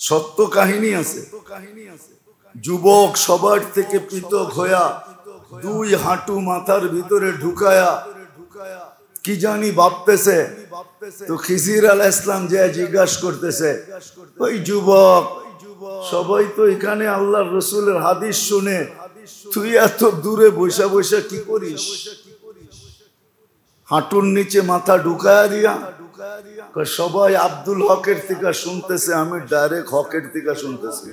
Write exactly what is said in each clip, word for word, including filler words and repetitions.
সত্য কাহিনী আছে। যুবক সবার থেকে পৃথক হইয়া দুই হাঁটু মাথার ভিতরে ঢুকায়া কি জানি ভাবতেছে। তো খিজির আলাইহিস সালাম যে জিজ্ঞাসা করতেছে, ওই যুবক, সবাই তো এখানে আল্লাহর রাসূলের হাদিস শুনে, তুই এত দূরে বসে বসে কি করিস? হাঁটুর নিচে মাথা ঢুকায়া দিয়া সবাই আব্দুল হকের থেকে শুনতেছে, আমি ডাইরেক্ট হকের থেকে শুনতেছি।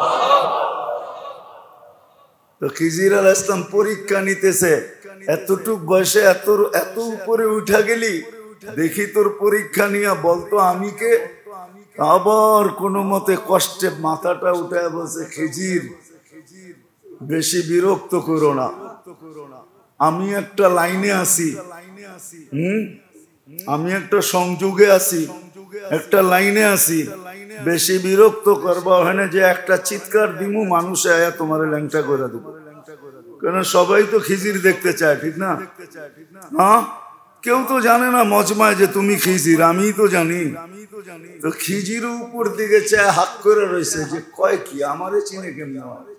তো খিজির আলাইহিস সালাম পরীক্ষা নিতেছে, এতটুক বয়সে এত এত উপরে উঠা গেলি, দেখি তোর পরীক্ষা নিয়ে বলতো আমি কে। আবার কোনো মতে কষ্টে মাথাটা উঠায় বলছে, খিজির বেশি বিরক্ত করো না, আমি একটা লাইনে আছি, হম আমি একটা সংযোগে আছি, একটা লাইনে আছি, বেশি বিরক্ত করবা ওখানে যে একটা চিৎকার দিমু মানুষে আয়া তোমার ল্যাংটা করে দেবো। কেন সবাই তো খিজির দেখতে চায়, ঠিক না? হ্যাঁ, কেউ তো জানে না মজমায় যে তুমি খিজির, আমি তো জানি। তো খিজির উপর দিকে চায় হাত করে রয়েছে যে কয় কি আমারে চিনে কেমন।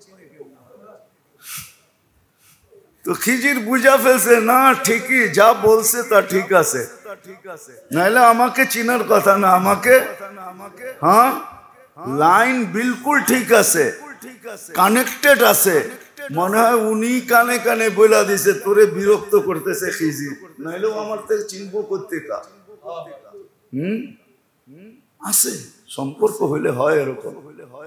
তো খিজির বুঝা ফেলছে, না ঠিকই যা বলছে তা ঠিক আছে, নাহলে আমাকে চিনার কথা না। আমাকে হ্যাঁ লাইন বিলকুল ঠিক আছে, কানেক্টেড আছে, মনে হয় উনি কানে কানে বইলা দিছে তোরে বিরক্ত করতেছে খিজির, নাহলেও আমার থেকে চিনবো করতে কা। হম আছে সম্পর্ক হইলে হয় এরকম,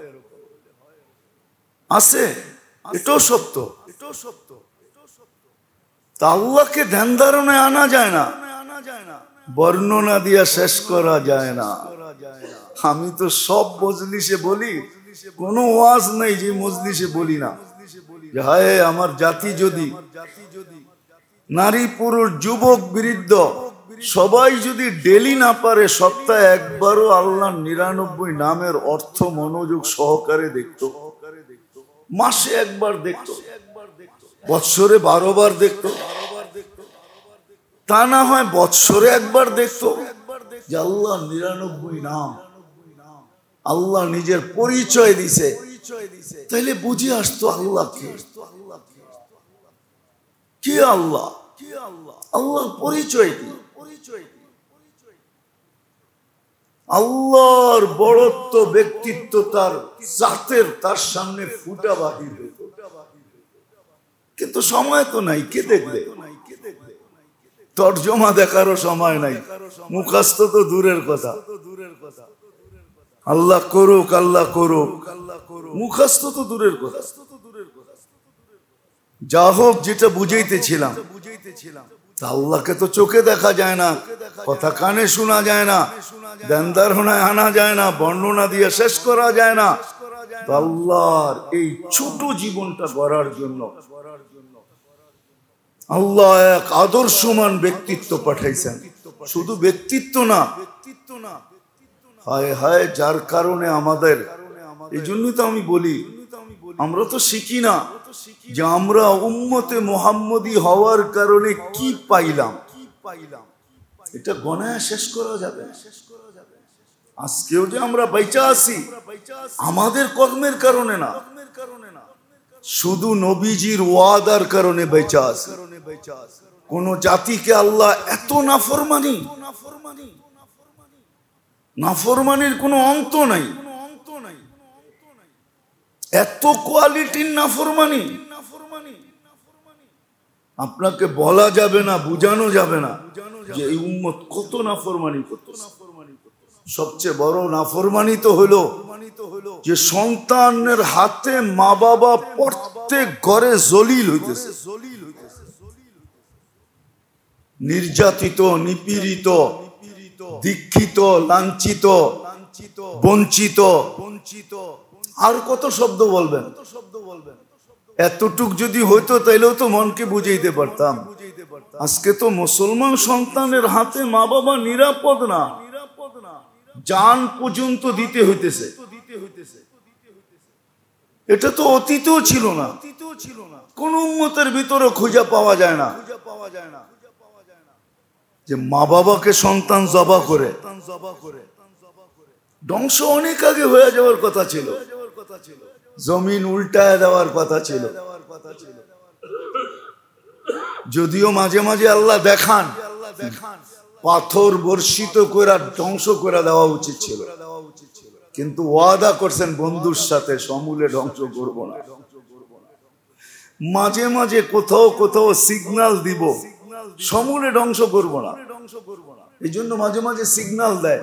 আছে, এটাও সত্য, এটাও সত্য। তা আল্লাহকে ধ্যান ধারণায় আনা যায় না, বর্ণনা দিয়া শেষ করা যায় না। আমি তো সব মজলিসে বলি, কোনো ওয়াজ নাই যে মজলিসে বলি না হায় আমার জাতি যদি, নারী পুরুষ যুবক বৃদ্ধ সবাই যদি ডেলি না পারে সপ্তাহে একবারও আল্লাহ নিরানব্বই নামের অর্থ মনোযোগ সহকারে দেখত, মাসে একবার দেখত, বৎসরে বারো বার দেখত, তা না হয় বৎসরে একবার দেখত যে আল্লাহ নিরানব্বই নাম, আল্লাহ নিজের পরিচয় দিছে, তাইলে বুঝে আসতো আল্লাহ কে, কি আল্লাহ, আল্লাহর পরিচয় কি, আল্লাহর বড়ত্ব ব্যক্তিত্ব তার জাতের তার সামনে ফুটা বাহির হইত। কিন্তু সময় তো নাই, কে দেখবে? তর্জমা দেখারও সময় নাই, মুখস্থ তো দূরের কথা। আল্লাহ করুক, আল্লাহ করুক, মুখস্থ তো দূরের কথা। যা হোক, যেটা বুঝাইতেছিলাম, আল্লাহকে তো চোখে দেখা যায় না, কথা কানে শোনা যায় না, ধ্যান ধারণায় আনা যায় না, বর্ণনা দিয়ে শেষ করা যায় না। আল্লাহর এই ছোট জীবনটা গড়ার জন্য আল্লাহ এক আদর্শমান ব্যক্তিত্ব পাঠাইছেন। শুধু ব্যক্তিত্ব না, হায় হায়, যার কারণে আমাদের, এই জন্যই তো আমি বলি, আমরা তো শিখি না যে আমরা উম্মতে মুহাম্মদী হওয়ার কারণে কি পাইলাম, এটা গণায় শেষ করা যাবে। আজকেও যে আমরা বাইচা আছি আমাদের কর্মের কারণে না, শুধু নবীজির ওয়াদার কারণে বাইচা আছি। কোন জাতিকে আল্লাহ এত নাফরমানি, নাফরমানির কোনো অন্ত নাই, এত কোয়ালিটির নাফরমানি আপনাকে বলা যাবে না, বুঝানো যাবে না যে এই উম্মত কত নাফরমানি করত। সবচেয়ে বড় নাফরমানি তো হলো যে সন্তানের হাতে মা বাবা প্রত্যেক ঘরে জলিল হইতেছে, নির্যাতিত, নিপীড়িত, দীক্ষিত, লাঞ্ছিত, বঞ্চিত, আর কত শব্দ বলবেন। এতটুক যদি হইতো তাইলেও তো মনকে বুঝাইতে পারতাম। আজকে তো মুসলমান সন্তানের হাতে মা বাবা নিরাপদ না, জান পর্যন্ত দিতে হইতেছে। এটা তো অতীতেও ছিল না, কোন উম্মতের ভিতরে খুঁজে পাওয়া যায় না যে মা বাবাকে সন্তান জবা করে, ধ্বংস অনেক আগে হয়ে যাওয়ার কথা ছিল, জমিন উল্টায় দেওয়ার কথা ছিল। যদিও মাঝে মাঝে আল্লাহ দেখান পাথর বর্ষিত করে ধ্বংস করে দেওয়া উচিত ছিল, কিন্তু ওয়াদা করছেন বন্ধুর সাথে সমূলে ধ্বংস করব না। মাঝে মাঝে কোথাও কোথাও সিগন্যাল দিব সমূলে ধ্বংস করব না, এই জন্য মাঝে মাঝে সিগন্যাল দেয়,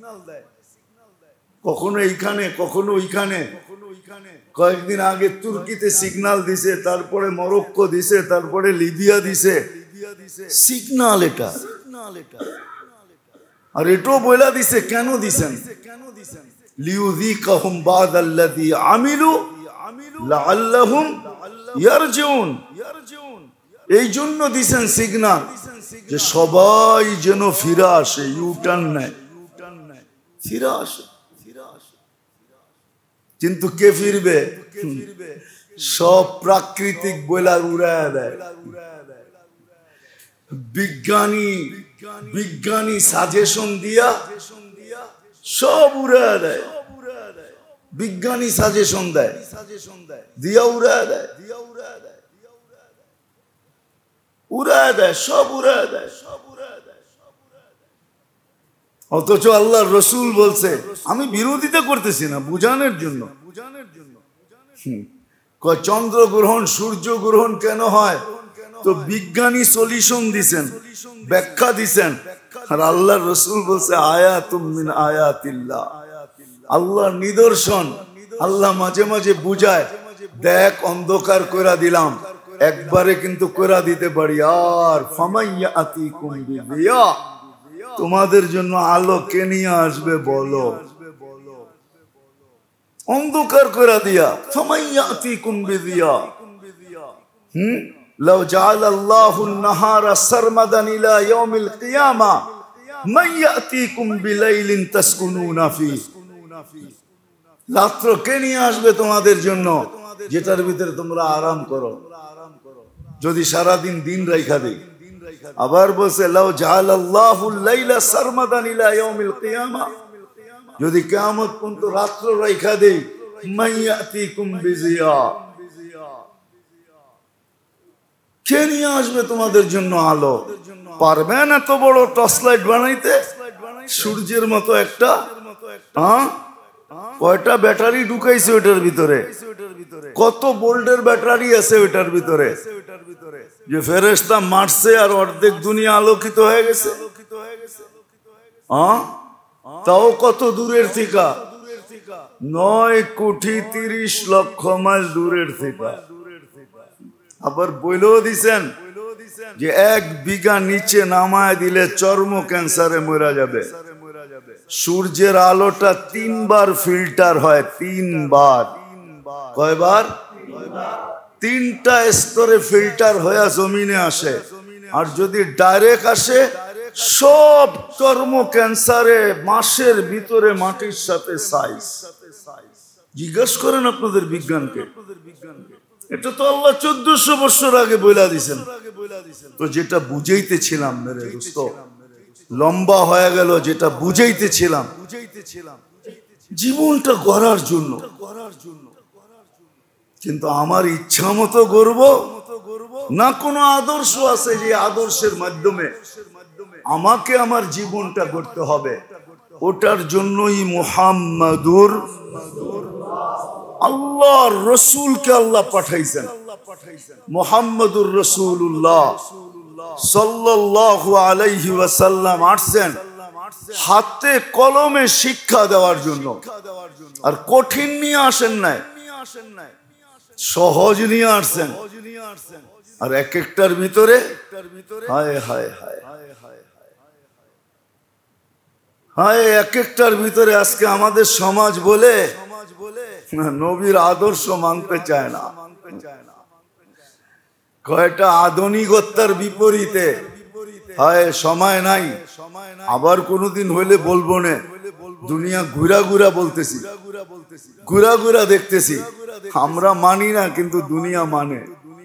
কখনো এইখানে কখনো ওইখানে। কয়েকদিন আগে তুর্কিতে সিগন্যাল দিছে, তারপরে মরক্কো দিছে, তারপরে লিবিয়া দিছে। সিগন্যাল এটা, আর এটাও বইলা দিছে কেন দিছেন, লিউযীকাহুম বা'দাল্লাযী আমিলু লাআল্লাহুম ইয়ারজিউন। এই জন্য দিছেন সিগন্যাল যে সবাই যেন ফিরে আসে, ইউটার্ন নেয়, ফিরে আসে। কিন্তু কে ফিরবে? সব প্রাকৃতিক বইলা উড়ায় দেয়। বিজ্ঞানী বিজ্ঞানী সাজেশন দিয়া সব উড়ায় দেয়, বিজ্ঞানী সাজেশন দেয় দিয়া উড়ায় দেয়, উড়ায় দেয়, সব উড়ায় দেয়। অথচ আল্লাহর রাসূল বলছে, আমি বিরোধিতা করতেছি না, বুঝানোর জন্য। কয় চন্দ্র গ্রহণ সূর্য গ্রহণ কেন হয়, তো বিজ্ঞানী সলিউশন দিছেন, ব্যাখ্যা দিছেন। আর আল্লাহর রাসূল বলছে আয়াতুম মিন আয়াতিল্লাহ, আল্লাহর নিদর্শন। আল্লাহ মাঝে মাঝে বুঝায়, দেখ অন্ধকার কইরা দিলাম, একবারে কিন্তু কইরা দিতে পারি। আর ফামাইয়াতিকুম বিদিয়া, তোমাদের জন্য আলো কে নিয়ে আসবে বলো, অন্ধকার কইরা দিয়া। ফামাইয়াতিকুম বিদিয়া, হুম লাউ জাআলাল্লাহু আন-নাহারা সারমাদান ইলা ইয়াউমিল কিয়ামা মান ইয়াতিকুম বিলাইলিন তাসকুনুনা ফি, রাত্র কে নিয়ে আসবে তোমাদের জন্য যেটার ভিতরে তোমরা আরাম করো, যদি সারা দিন দিন রাইখা দেই। আবার বলছে লাউ জাআলাল্লাহু আল-লাইলা সারমাদান ইলা ইয়াউমিল কিয়ামা, যদি কিয়ামত পর্যন্ত রাত্র রাইখা দেই, মান ইয়াতিকুম বিজিয়া, কে নিয়ে আসবে তোমাদের জন্য আলো? পারবেন এত বড় টর্চ লাইট বানাইতে? সূর্যের মতো একটা, হ্যাঁ কয়টা ব্যাটারি ঢুকাইছে ওটার ভিতরে, কত ভোল্টের ব্যাটারি আছে ওটার ভিতরে, যে ফেরেশতা মারছে আর অর্ধেক দুনিয়া আলোকিত হয়ে গেছে। হ্যাঁ তাও কত দূরের থেকে, নয় কোটি তিরিশ লক্ষ মাইল দূরের থেকে। আবার বইলেও দিছেন যে এক বিঘা নিচে নামায় দিলে চর্ম ক্যান্সারে মরা যাবে। সূর্যের আলোটা তিনবার ফিল্টার হয়, তিনবার। কয়বার? তিনটা স্তরে ফিল্টার হয়ে জমিনে আসে, আর যদি ডাইরেক্ট আসে সব চর্ম ক্যান্সারে মাসের ভিতরে মাটির সাথে সাইজ। জিজ্ঞেস করেন আপনাদের বিজ্ঞানকে, এটা তো আল্লাহ চোদ্দশো বছর আগে বইলা দিছেন। তো যেটা বুঝাইতেছিলাম মেরে দোস্ত, লম্বা হয়ে গেল, যেটা বুঝাইতেছিলাম জীবনটা গড়ার জন্য, কিন্তু আমার ইচ্ছা মতো গড়ব না, কোনো আদর্শ আছে যে আদর্শের মাধ্যমে আমাকে আমার জীবনটা গড়তে হবে। ওটার জন্যই মুহাম্মাদুর আল্লাহর রাসূলকে আল্লাহ পাঠাইছেন। মুহাম্মাদুর রাসূলুল্লাহ সাল্লাল্লাহু আলাইহি ওয়াসাল্লাম আসছেন হাতে কলমে শিক্ষা দেওয়ার জন্য। আর কঠিন নিয়ে আসেন নাই, সহজ নিয়ে আসছেন। আর এক একটার ভিতরে হায় হায় হায় হায়, এক একটার ভিতরে আজকে আমাদের সমাজ বলে নবীর আদর্শ মানতে চায় না। কয়টা আধুনিকতার বিপরীতে হয়, সময় নাই। আবার কোনদিন হইলে বলবো না, দুনিয়া ঘুরা ঘুরা বলতেছি, ঘুরা ঘুরা দেখতেছি। আমরা মানি না, কিন্তু দুনিয়া মানে।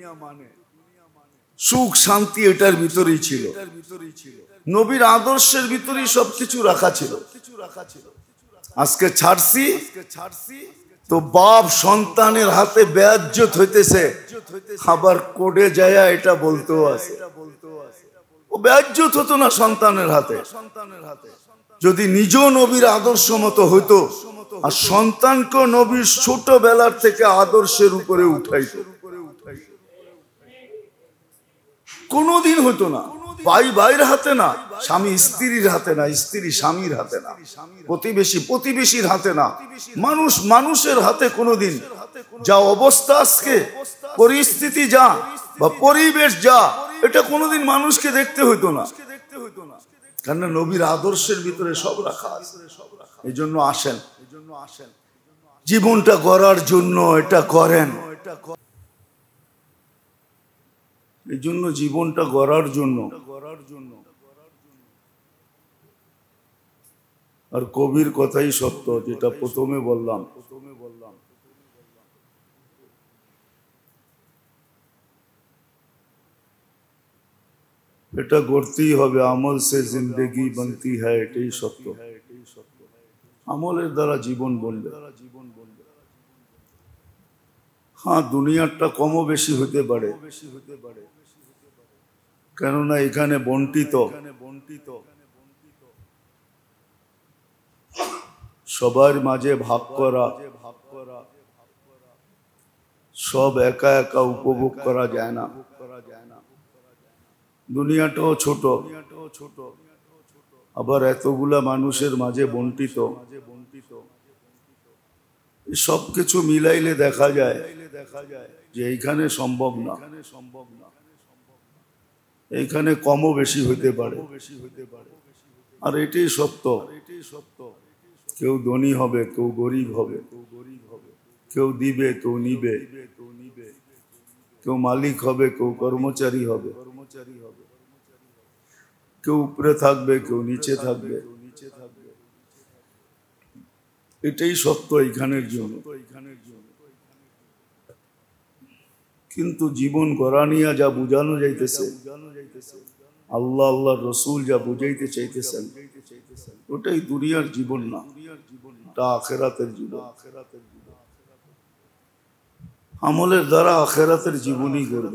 সুখ শান্তি এটার ভিতরেই ছিল, নবীর আদর্শের ভিতরেই সবকিছু রাখা ছিল। আজকে ছাড়ছি তো বাপ সন্তানের হাতে বেয়াজ্জত হইতেছে, আবার কোর্টে যায় এটা বলতেও আছে ও বেয়াজ্জত হতো না সন্তানের হাতে। যদি নিজ নবীর আদর্শ মতো হইতো আর সন্তানকে নবীর ছোটবেলার থেকে আদর্শের উপরে উঠাইতো, কোনদিন হতো না। ভাই ভাইয়ের হাতে না, স্বামী স্ত্রীর হাতে না, স্ত্রী স্বামীর হাতে না, প্রতিবেশী প্রতিবেশীর হাতে না, মানুষ মানুষের হাতে কোনোদিন। যা অবস্থা আজকে পরিস্থিতি যা বা পরিবেশ যা, এটা কোনোদিন মানুষকে দেখতে হইতো না, কেননা নবীর আদর্শের ভিতরে সব রাখা আছে। এই জন্য আসেন, জীবনটা গড়ার জন্য এটা করেন, এই জন্য জীবনটা গড়ার জন্য। আর কবির কথাই সত্য, যেটা প্রথমে বললাম, এটা গড়তেই হবে। আমল সে জিন্দেগি বনতি হ্যায়, এটাই সত্য। আমলের দ্বারা জীবন বনবে। হ্যাঁ, দুনিয়াটা কমও বেশি হতে পারে, কেননা এখানে বন্টিত, সবার মাঝে ভাগ করা, সব একা একা উপভোগ করা যায় না। দুনিয়াটাও ছোট, আবার এতগুলা মানুষের মাঝে বন্টিত। সবকিছু মিলাইলে দেখা যায় যে এইখানে সম্ভব না, এইখানে কমও বেশি হইতে পারে। আর এটাই সত্য। কেউ ধনী হবে, কেউ গরিব হবে, কেউ দিবে, কেউ নিবে, কেউ মালিক হবে, কেউ কর্মচারী হবে, কেউ উপরে থাকবে, কেউ নিচে থাকবে। এটাই সত্য এইখানের জন্য। কিন্তু জীবন গড়া নিয়ে যা বুঝানো যাইতেছে, আল্লাহ আল্লাহ রসুল যা বুঝাইতে চাইতেছেন, ওটাই দুনিয়ার জীবন না, এটা আখিরাতের জীবন। আমলের দ্বারা আখিরাতের জীবনই গড়বে।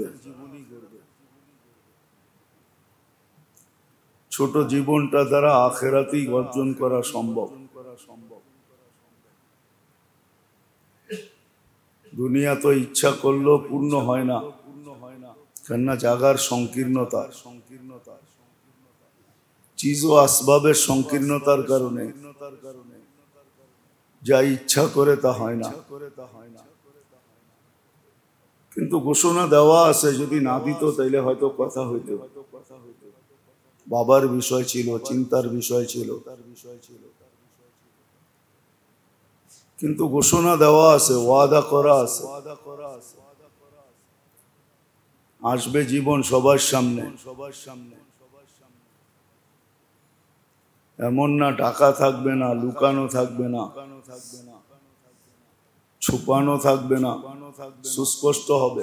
ছোট জীবনটা দ্বারা আখিরাতই অর্জন করা সম্ভব। দুনিয়া তো ইচ্ছা করলেও পূর্ণ হয় না, কেননা জাগার সংকীর্ণতা, চিজ ও আসবাবের সংকীর্ণতার কারণে যা ইচ্ছা করে তা হয় না। কিন্তু ঘোষণা দেওয়া আছে, যদি না দিত তাইলে হয়তো কথা হইতো। বাবার বিষয় ছিল, চিন্তার বিষয় ছিল, কিন্তু ঘোষণা দেওয়া আছে, ওয়াদা করা আছে। আসবে জীবন সবার সামনে, এমন না টাকা থাকবে না, লুকানো থাকবে না, ছুপানো থাকবে না, সুস্পষ্ট হবে।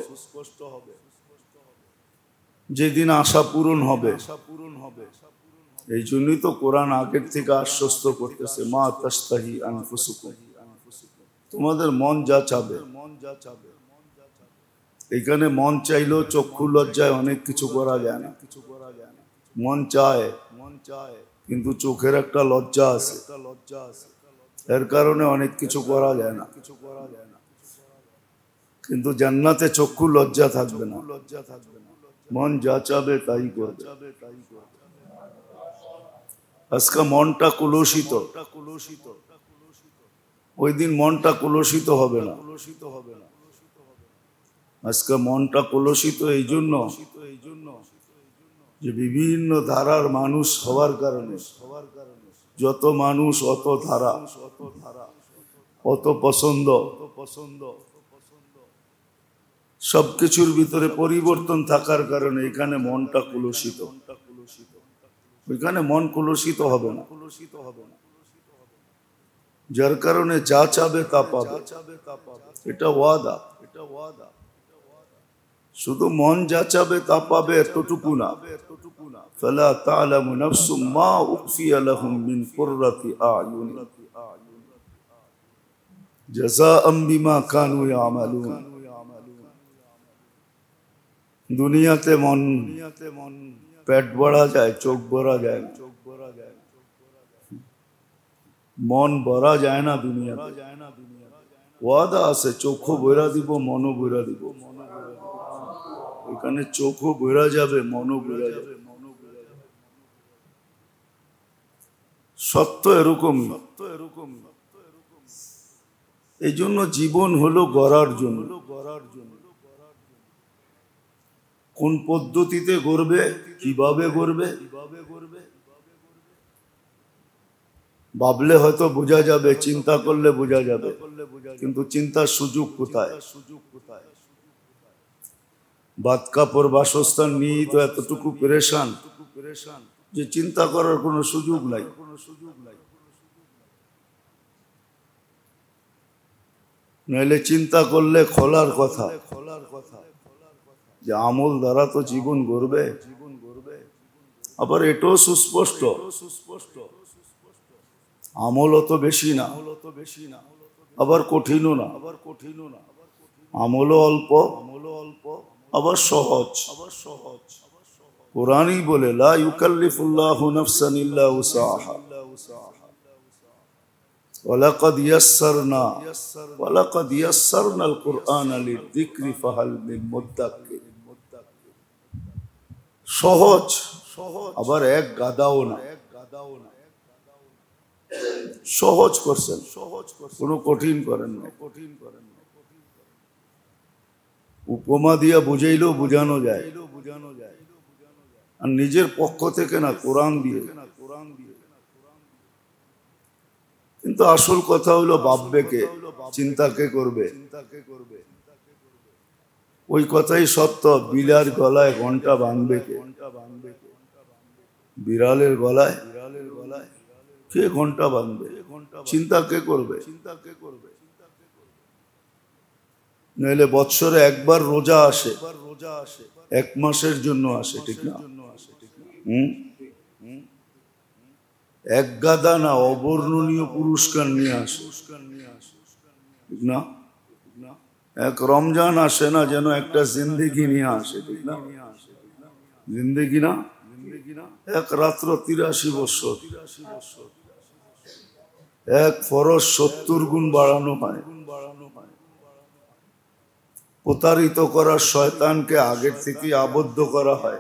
যেদিন আশা পূরণ হবে, এই জন্যই তো কোরআন আগের থেকে আশ্বস্ত করতেছে, মা তাস্তাহি আনফুসুকুম, তোমাদের মন যা চাবে। এখানে মন চাইলেও চক্ষু লজ্জায় অনেক কিছু করা যায় না। মন চায়, কিন্তু চোখের একটা লজ্জা আছে, এর কারণে অনেক কিছু করা যায় না। কিন্তু জান্নাতে চক্ষু লজ্জা থাকবে না, মন যা চাবে তাই করবে। আজকে মনটা কুলুষিত, ওই দিন মনটা কুলুষিত হবে না। আজকে মনটা কুলুষিত এই জন্য যে বিভিন্ন ধারার মানুষ হওয়ার কারণে, যত মানুষ অত ধারা, অত পছন্দ, সবকিছুর ভিতরে পরিবর্তন থাকার কারণে এখানে মনটা কুলুষিত। ওইখানে মন কুলুষিত হবে না, যার কারণে যা চাবে তা পাবে, এটা ওয়াদা। শুধু মন যা চাবে তা পাবে এতটুকু না। ফালা তা'লামু নাফসুম মা উখফিয়া লাহুম মিন কুররাতি আ'য়ুন, জাযাআম বিমা কানু ইয়ামালুন। দুনিয়াতে মন পেট ভরা যায়, চোখ ভরা যায়, মন ভরা যায় না দুনিয়াতে। ওয়াদা আছে চোখও বইরা দিব, মনও বইরা দিব। এখানে চোখও বইরা যাবে, মনও বইরা যাবে। সত্য এরকম। এই জন্য জীবন হলো গড়ার জন্য। কোন পদ্ধতিতে গড়বে, কিভাবে গড়বে ভাবলে হয়তো বোঝা যাবে, চিন্তা করলে বোঝা যাবে, কিন্তু চিন্তার সুযোগ কোথায়? ভাত কাপড় বাসস্থান নিয়ে তো এতটুকু পেরেশান যে চিন্তা করার কোনো সুযোগ নাই। নইলে চিন্তা করলে খোলার কথা যে আমল দ্বারা তো জীবন গড়বে। আবার এটাও সুস্পষ্ট, আমল অত বেশি না, আবার কঠিনও না। আমলও অল্প, আবার সহজ। কোরআনই বলে লা ইউকাল্লিফুল্লাহু নাফসান ইল্লা উসাহা ওয়ালাকাদ ইয়াসসারনা ওয়ালাকাদ ইয়াসসারনাল কুরআনা লিযিকরি ফাহাল মিন মুদ্দাক্কির। সহজ, আবার এক গাদাও না, সহজ করছেন, কোনো কঠিন করেন না। উপমা দিয়া বুঝাইলেও বুঝানো যায়, আর নিজের পক্ষ থেকে না, কোরআন দিয়ে। কিন্তু আসল কথা হলো ভাববে কে, চিন্তা কে করবে? ওই কথাই সত্য। বিলার গলায় ঘন্টা বাঁধবে কে? বিড়ালের গলায় কে ঘন্টা বাঁধবে? চিন্তা কে করবে? নইলে বৎসরে একবার রোজা আসে, এক মাসের জন্য আসে, ঠিক না? হম এক গাদা না, অবর্ণনীয় পুরস্কার নিয়ে আসে, ঠিক না? এক রমজান আসে না, যেন একটা জিন্দেগি নিয়ে আসে, ঠিক না? জিন্দেগি না, এক রাত্র তিরাশি বছর, এক ফরজ সত্তর গুণ বাড়ানো হয়। প্রতারিত করার শয়তানকে আগের থেকে আবদ্ধ করা হয়।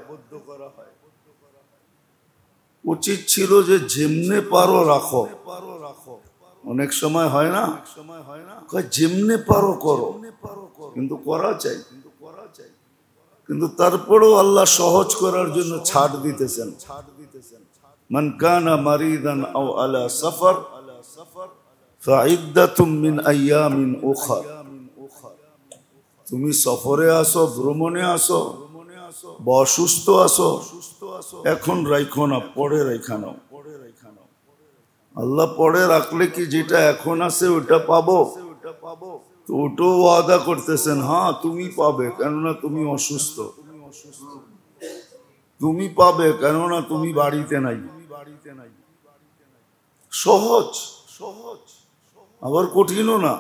উচিত ছিল যে যেমনে পারো রাখো। অনেক সময় হয় না, যেমনে পারো করো, কিন্তু করা চাই। কিন্তু তারপরেও আল্লাহ সহজ করার জন্য ছাড় দিতেছেন। মান কানা মারিদান আও আলা সফর ফাইদ্দাতুম মিন আইয়ামিন উখর। তুমি সফরে আসো, ভ্রমণে আসো, বা অসুস্থ আসো, এখন রাইখো না, পরে রাইখা নাও। আল্লাহ পরে রাখলে কি যেটা এখন আছে ওটা পাবো? তো ওটাও ওয়াদা করতেছেন, হ্যাঁ তুমি পাবে, কেননা তুমি অসুস্থ। তুমি পাবে, কেননা তুমি বাড়িতে নাই। সহজ, সহজ, আবার কঠিনও না।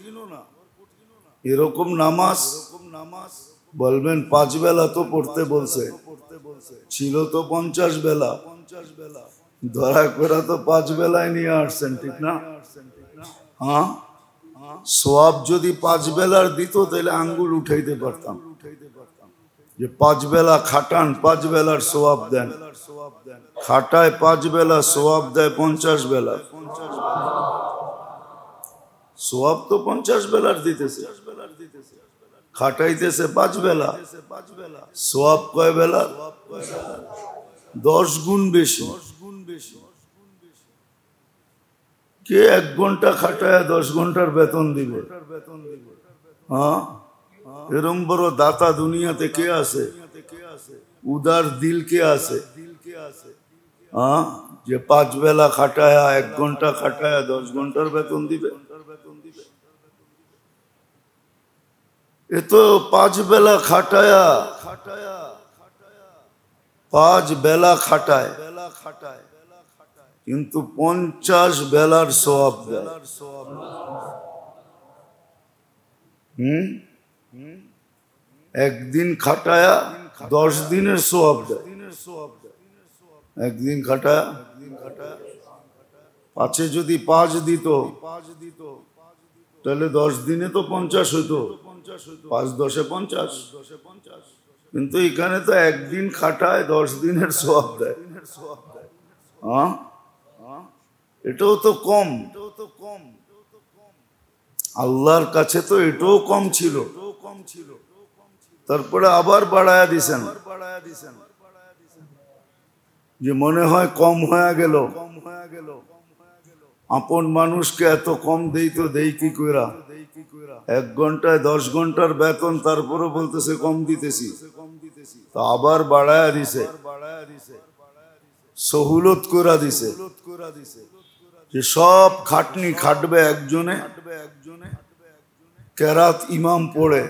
এরকম নামাজ বলবেন পাঁচ বেলা তো পড়তে বলছে, ছিল তো পঞ্চাশ বেলা, ধরা করে তো পাঁচ বেলায় নিয়ে আসছেন, ঠিক না? হ্যাঁ, সোয়াব যদি পাঁচ বেলার দিত তাহলে আঙ্গুল উঠাইতে পারতাম যে পাঁচ বেলা খাটান, পাঁচ বেলার সোয়াব দেন। খাটায় পাঁচ বেলা, সোয়াব দেয় পঞ্চাশ বেলা। সোয়াব তো পঞ্চাশ বেলার দিতেছে, খাটাইতেছে পাঁচ বেলা, সোয়াব কয় বেলা? দশ গুণ বেশি। কে এক ঘন্টা খাটায় দশ ঘন্টার বেতন দিবে? হ্যাঁ, এরম বড় দাতা দুনিয়াতে কে আছে? উদার দিল কে আছে? হ্যাঁ, যে পাঁচ বেলা খাটায়া, এক ঘন্টা খাটায়া দশ ঘন্টার বেতন দিবে? এ তো পাঁচ বেলা খাটায়া, পাঁচ বেলা খাটায়, কিন্তু পঞ্চাশ বেলার সওয়াব দেয়। হুম একদিন খাটায়া দশ দিনের সোয়াব দেয়। একদিন খাটায়া পাঁচে যদি পাঁচ দিত তাহলে দশ দিনে তো পঞ্চাশ হইতো, পাঁচ দশে পঞ্চাশ। কিন্তু এখানে তো একদিন খাটায় দশ দিনের সোয়াব দেয়। হ্যাঁ এটাও তো কম, আল্লাহর কাছে তো এটাও কম ছিল। তারপরে আবার বাড়ায়া দিছেন, যে মনে হয় কম হয়ে গেল। আপন মানুষকে এত কম দেই তো দেই কি কইরা? এক ঘন্টায় দশ ঘন্টার বেতন, তারপরে বলতেছে কম দিতেছি, তো আবার বাড়ায়া দিছে, সহুলত কইরা দিছে যে সব খাটনি খাটবে একজনে, কেরাত ইমাম পড়ে,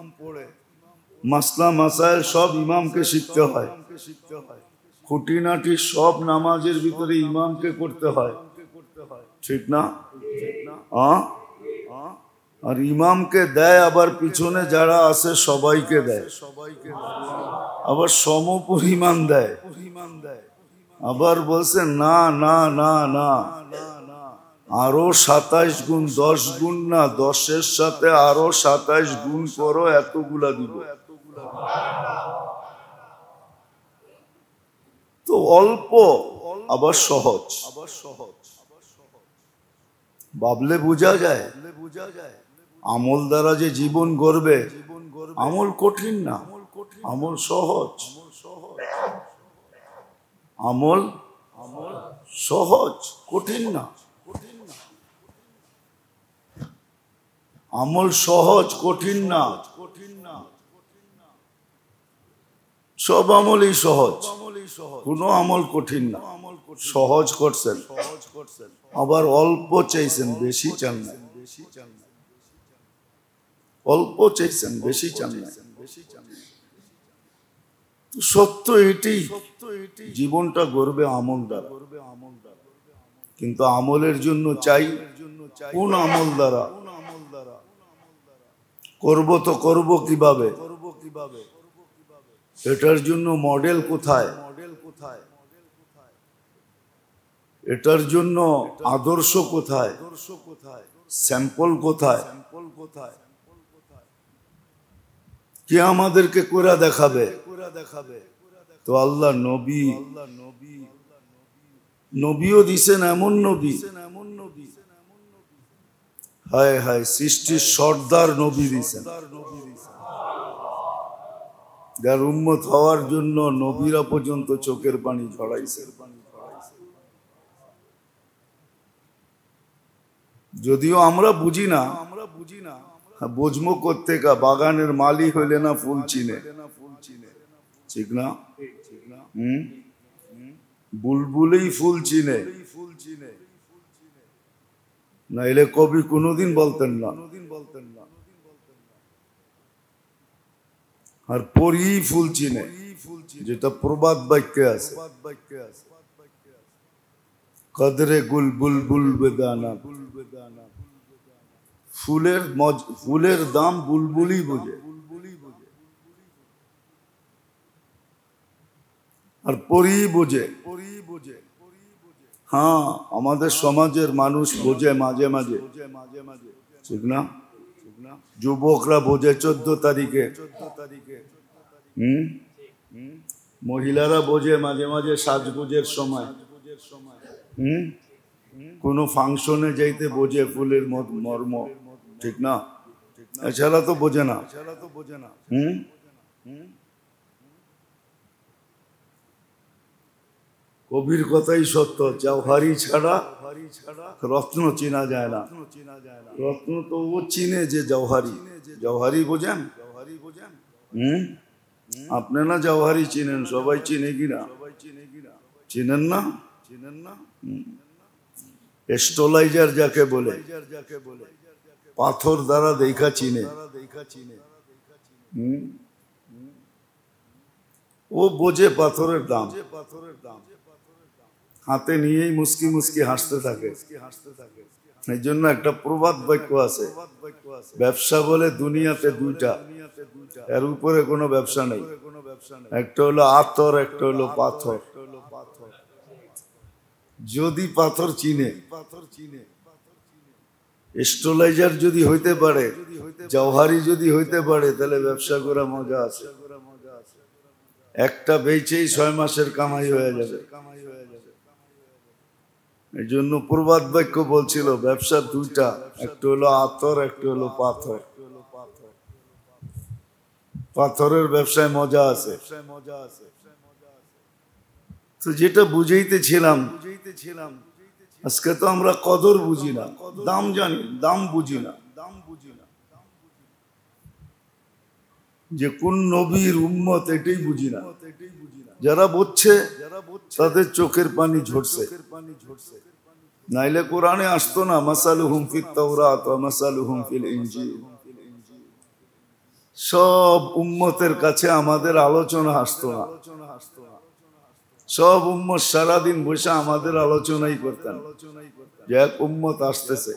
মাসলা মাসাইল সব ইমামকে শিখতে হয়, খুঁটিনাটি সব নামাজের ভিতরে ইমামকে করতে হয়, ঠিক না? আর ইমামকে দেয় আবার পিছনে যারা আছে সবাইকে দেয়, আবার সম পরিমাণ দেয়। আবার বলছে না না না না, আরো সাতাইশ গুণ, দশ গুণ না, দশের সাথে আরো সাতাইশ গুণ করো, এতগুলা দিব। তো অল্প আবার সহজ, ভাবলে বোঝা যায় আমল দ্বারা যে জীবন গড়বে, আমল কঠিন না, আমল সহজ, আমল সহজ, কঠিন না। আমল সহজ, কঠিন না, সব আমলই সহজ, কোনো আমল কঠিন না। সহজ করছেন, আবার অল্প চাইছেন, বেশি চান না। অল্প চাইছেন, বেশি চান না। সত্য এটি, জীবনটা গড়বে আমল দ্বারা। কিন্তু আমলের জন্য চাই কোন আমল দ্বারা করব, তো করব কিভাবে? এটার জন্য মডেল কোথায়? এটার জন্য আদর্শ কোথায়? স্যাম্পল কোথায়? কে আমাদেরকে করে দেখাবে? তো আল্লাহ নবী, নবীও দিছেন এমন নবী, হায় হায়, সৃষ্টির সর্দার নবী দিছেন, যার উম্মত হওয়ার জন্য নবীরা পর্যন্ত চোখের পানি ঝরাইছে। যদিও আমরা বুঝি না, বুঝবো কোত্থেকে? বাগানের মালি হইলে না ফুল চিনে, ঠিক না? হম বুলবুলেই ফুল চিনে, নাইলে কবি কোনোদিন বলতেন না। আর পরি ফুল চিনে, যেটা প্রবাদ বাক্যে আছে, কদরে গুল বুলবুল বেদানা, ফুলের ফুলের দাম বুলবুলি বোঝে। আর পরি বোঝে, হ্যাঁ আমাদের সমাজের মানুষ বোঝে মাঝে মাঝে, ঠিক না? যুবকরা বোঝে চোদ্দ তারিখে, হম মহিলারা বোঝে মাঝে মাঝে সাজগোজের সময়, হম কোনো ফাংশনে যাইতে বোঝে ফুলের মর্ম, ঠিক না? এছাড়া তো বোঝে না। হম কবির কথাই সত্য, জওহারি ছাড়া রত্ন চেনা যায় না। রত্ন তো ও চিনে যে জওহারি, জওহারি বোঝেন? হম আপনারা জওহারি চিনেন, সবাই চিনে কিনা? চিনেন না? এস্টোলাইজার যাকে বলে, পাথর দ্বারা দেখা চিনে, হম ও বোঝে পাথরের দাম, হাতে নিয়েই মুস্কি মুস্কি হাসতে থাকে। এই জন্য একটা প্রবাদ বাক্য আছে, ব্যবসা বলে দুনিয়াতে দুইটা, এর উপরে কোনো ব্যবসা নেই। একটা হলো আতর, একটা হলো পাথর। যদি পাথর চিনে, স্টোলাইজার যদি হইতে পারে, জওহারি যদি হইতে পারে, তাহলে ব্যবসা করা মজা আছে। একটা বেচেই ছয় মাসের কামাই হয়ে যাবে। এই জন্য প্রবাদ বাক্য বলছিল ব্যবসা দুইটা, একটা হলো আতর, একটা হলো পাথর। পাথরের ব্যবসায় মজা আছে। তো যেটা বুঝাইতেছিলাম, আজকে তো আমরা কদর বুঝি না, দাম জানি, দাম বুঝি না। যে কোন নবীর উম্মত এটাই বুঝি না। যারা বুঝছে তাদের চোখের পানি ঝরছে, নাইলে কোরআনে আসতো না মাসালুহুম ফিত তাওরাত ওয়া মাসালুহুম ফিল ইনজিল। সব উম্মতের কাছে আমাদের আলোচনা আসতো না। সব উম্মত সারাদিন বসে আমাদের আলোচনাই করতেন যে এক উম্মত আসতেছে।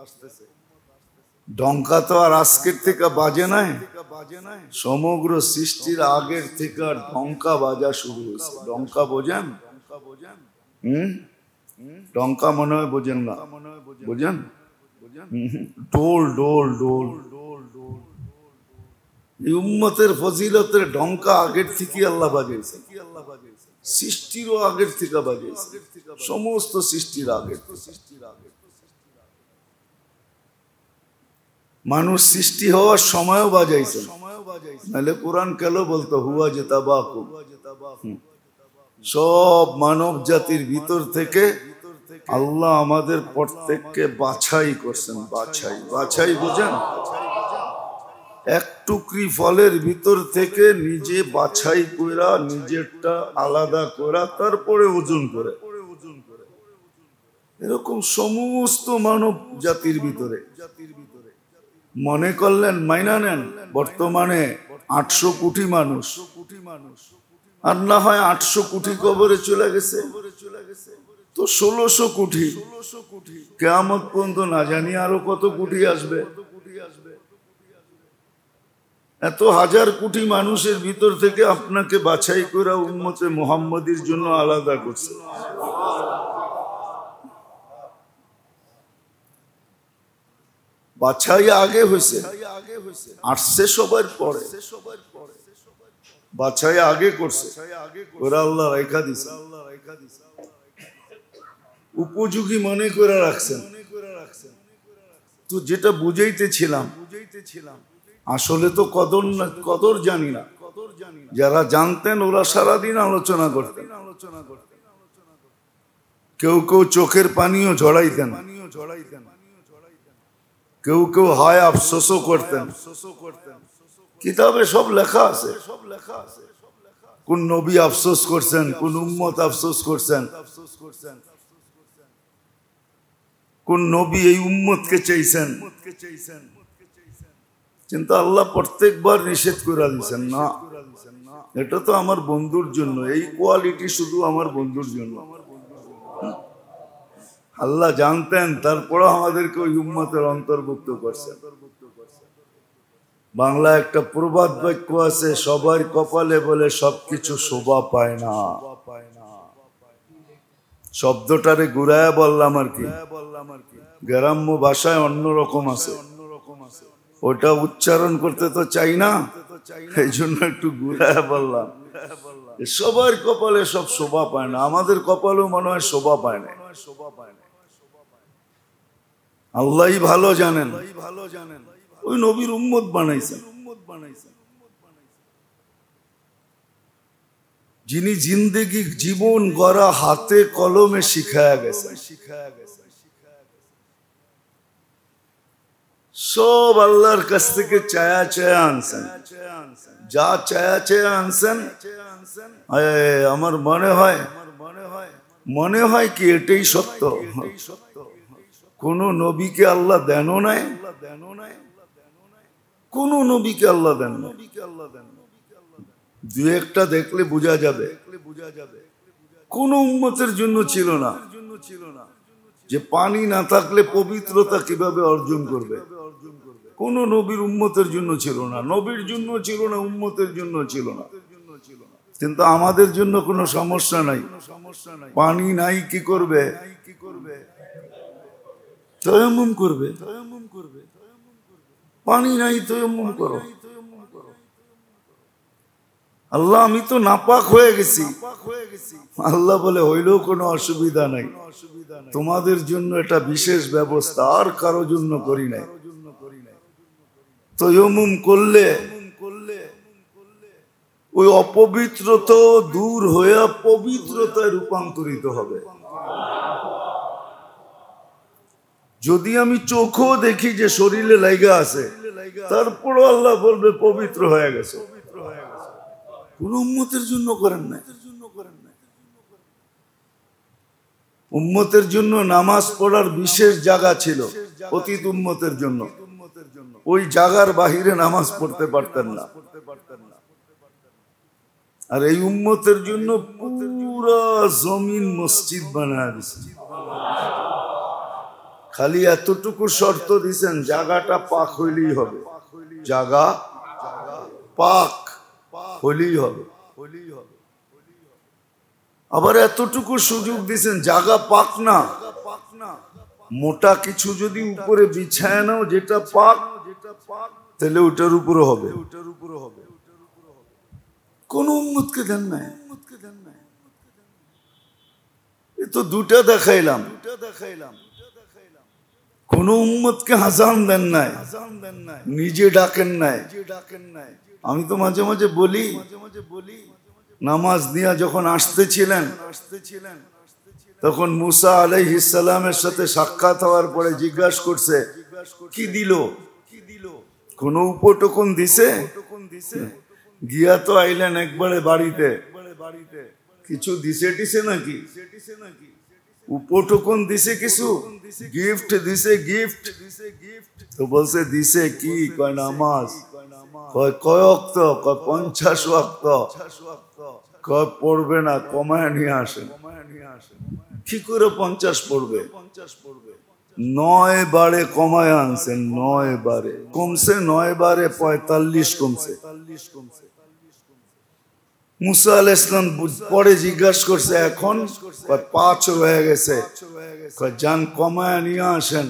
ডঙ্কা তো আর আজকের থেকে বাজে নাই, সমগ্র সৃষ্টির আগের থেকে ডঙ্কা বাজা শুরু হয়েছে। ডঙ্কা বোঝেন? হম ডঙ্কা মনে হয় বোঝেন না, বোঝেন? ডোল ডোল ডোল। এই উম্মতের ফজিলতের ডঙ্কা আগের থেকে আল্লাহ বাজাইছে, সৃষ্টিরও আগের থেকে বাজাইছে, সমস্ত সৃষ্টির আগের। মানুষ সৃষ্টি হওয়ার সময়ও বাজাইছে, নাহলে কোরআন কেন বলতো হুয়া যে তাবাকুম। সব মানব জাতির ভিতর থেকে আল্লাহ আমাদের প্রত্যেককে বাছাই করছেন। বাছাই বাছাই বুঝেন? এক টুকরি ফলের ভিতর থেকে নিজে বাছাই করা, নিজেরটা আলাদা করা, তারপরে ওজন করে। এরকম সমস্ত মানব জাতির ভিতরে মনে করলেন, মাইনা নেন বর্তমানে আটশো কোটি মানুষ, আর না হয় আটশো কোটি কবরে চলে গেছে, তো ষোলোশো কোটি কিয়ামত পর্যন্ত না জানি আরো কত কোটি আসবে। এত হাজার কোটি মানুষের ভিতর থেকে আপনাকে বাছাই করে উম্মতে মুহাম্মাদির জন্য আলাদা করছে। বাছাই আগে হয়েছে, আসছে সবার পরে। বাছাই আগে করছে, ওরা আল্লাহ রেখা দিছে, উপযোগী মনে করে রাখছেন। তো যেটা বুঝাইতেছিলাম, আসলে তো কদর না, কদর জানি না। যারা জানতেন ওরা সারাদিন আলোচনা করতেন। কেউ কেউ চোখের পানিও ঝরাইতেন, কেউ কেউ হায় আফসোসও করতেন। কিতাবে সব লেখা আছে, কোন নবী আফসোস করছেন, কোন উম্মত আফসোস করছেন, কোন নবী এই উম্মতকে চাইছেন। কিন্তু আল্লাহ প্রত্যেকবার নিষেধ করে দিয়েছেন, না এটা তো আমার বন্ধুর জন্য, এই কোয়ালিটি শুধু আমার বন্ধুর জন্য। আল্লাহ জানতেন, তারপর আমাদেরকে ওই উম্মতের অন্তর্ভুক্ত করছেন। বাংলা একটা প্রবাদ বাক্য আছে, সবার কপালে বলে সবকিছু শোভা পায় না। শব্দটারে ঘুরায়া বললাম আর কি, গ্রাম্য ভাষায় অন্যরকম আছে, ওটা উচ্চারণ করতে তো চাই না, এই জন্য একটু ঘুরায়া বললাম। সবার কপালে সব শোভা পায় না, আমাদের কপালেও মনে হয় শোভা পায় না। আল্লাহই ভালো জানেন, ওই নবীর উম্মত বানাইছেন, যিনি জিন্দেগি জীবন গড়া হাতে কলমে শিখায়া গেছেন। সব আল্লাহর কাছ থেকে চায়া চায়া আনছেন, যা চায়া চায়া আনছেন। আমার মনে হয় মনে হয় কি এটাই সত্য, কোন নবীকে আল্লাহ দেন নাই, কোন নবীকে আল্লাহ দেন না। দু একটা দেখলে বোঝা যাবে কোন উম্মতের জন্য ছিল না যে পানি না থাকলে পবিত্রতা কিভাবে অর্জন করবে। কোন নবীর উম্মতের জন্য ছিল না, নবীর জন্য ছিল না, উম্মতের জন্য ছিল না। কিন্তু আমাদের জন্য কোনো সমস্যা নাই, পানি নাই, কি করবে? তায়াম্মুম করবে। পানি নাই, তায়াম্মুম করো। আল্লাহ আমি তো নাপাক হয়ে গেছি। আল্লাহ বলে হইলেও কোনো অসুবিধা নাই, তোমাদের জন্য এটা বিশেষ ব্যবস্থা, আর কারো জন্য করি নাই। তায়াম্মুম করলে ওই অপবিত্রতা দূর হয়ে পবিত্রতায় রূপান্তরিত হবে। যদি আমি চোখও দেখি যে শরীরে লাইগা আছে, তারপরও আল্লাহ বলবে পবিত্র হয়ে গেছে। কোন উম্মতের জন্য করেন না। উম্মতের জন্য নামাজ পড়ার বিশেষ জায়গা ছিল, অতীত উম্মতের জন্য। ওই জায়গার বাহিরে নামাজ পড়তে পারতেন না। আর এই উম্মতের জন্য পুরা জমিন মসজিদ বানায় দিয়েছেন। খালি এতটুকু শর্ত দিছেন, জায়গাটা পাক হইলেই হবে। জায়গা পাক হইলেই হবে। আবার এতটুকু সুযোগ দিছেন, জায়গা পাক না, মোটা কিছু যদি উপরে বিছায় নাও যেটা পাক, তাহলে ওটার উপরে হবে। কোন উম্মতকে দেন নাই। এ তো দুটা দেখাইলাম, কোন উম্মতকে আযান দেন নাই, নিজে ডাকেন নাই। আমি তো মাঝে মাঝে বলি, নামাজ নিয়ে যখন আসতেছিলেন, তখন মুসা আলাইহিস সালামের সাথে সাক্ষাৎ হওয়ার পরে জিজ্ঞাসা করছে, কি দিল? কোন উপটকন দিছে? গিয়া তো আইলেন একবারে বাড়িতে, কিছু দিছে টিছে নাকি? উপটকন দিছে, কিছু গিফট দিছে, গিফট তো বলছে দিছে কি? কয় নামাজ। কয় কয় ওয়াক্ত? কয় পঞ্চাশ ওয়াক্ত। কয় পড়বে না, কমায় নিয়ে আসেন। কি করে পঞ্চাশ পড়বে? নয় বারে কমায় আনছেন, নয় বারে কমছে, নয় বারে পঁয়তাল্লিশ কমছে। মুসা আলাইহিস সালাম পরে জিজ্ঞাসা করছে, এখন পাঁচ হয়ে গেছে। যান কমায় নিয়ে আসেন।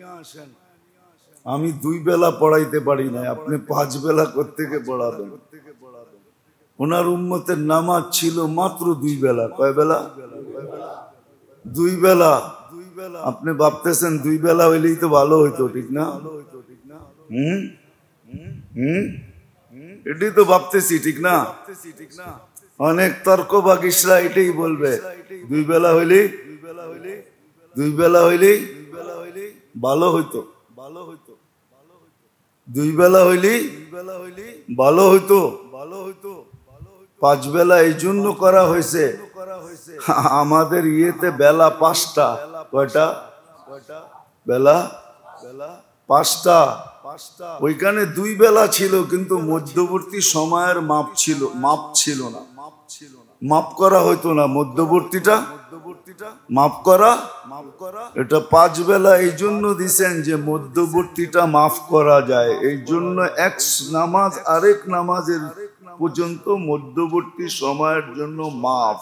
আমি দুই বেলা পড়াইতে পারি না, আপনি পাঁচ বেলা কোত্থেকে পড়াবেন? ওনার উম্মতের নামাজ ছিল মাত্র দুই বেলা। কয় বেলা? দুই বেলা। আপনি ভাবতেছেন দুই বেলা হইলেই তো ভালো হইতো, ঠিক না? হম হম এটাই তো ভাবতেছি, ঠিক না? অনেক তর্কবাগীশরা এটাই বলবে, দুই বেলা হইলেই দুই বেলা হইলেই ভালো হইতো, ভালো হইতো দুই বেলা হইলেই ভালো হইতো, ভালো হইতো পাঁচ বেলা এই জন্য করা হয়েছে, আমাদের ইয়েতে বেলা পাঁচটা। কয়টা? বেলা পাঁচটা। ওইখানে দুই বেলা ছিল, কিন্তু মধ্যবর্তী সময়ের মাপ ছিল, মাপ ছিল না, মাপ করা হইতো না। মধ্যবর্তীটা মাপ করা, মাপ করা এটা পাঁচ বেলা এই জন্য দিছেন যে মধ্যবর্তীটা মাফ করা যায়। এই জন্য এক নামাজ আরেক নামাজের পর্যন্ত মধ্যবর্তী সময়ের জন্য মাফ,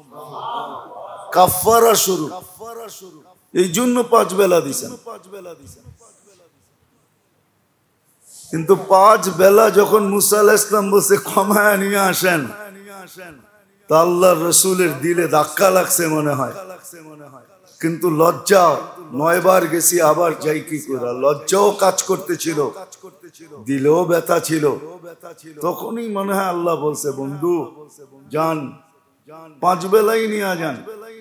কাফারা শুরু, এই জন্য পাঁচ বেলা দিছেন। কিন্তু পাঁচ বেলা যখন মুসা আলাইহিস সালাম বলছে কমায় নিয়ে আসেন, তা আল্লাহর রাসূলের দিলে ধাক্কা লাগছে মনে হয়। কিন্তু লজ্জা, নয়বার গেছি আবার যাই কি করে, লজ্জাও কাজ করতেছিল, দিলেও ব্যথা ছিল। তখনই মনে হয় আল্লাহ বলছে, বন্ধু যান, পাঁচ বেলাই নিয়ে যান,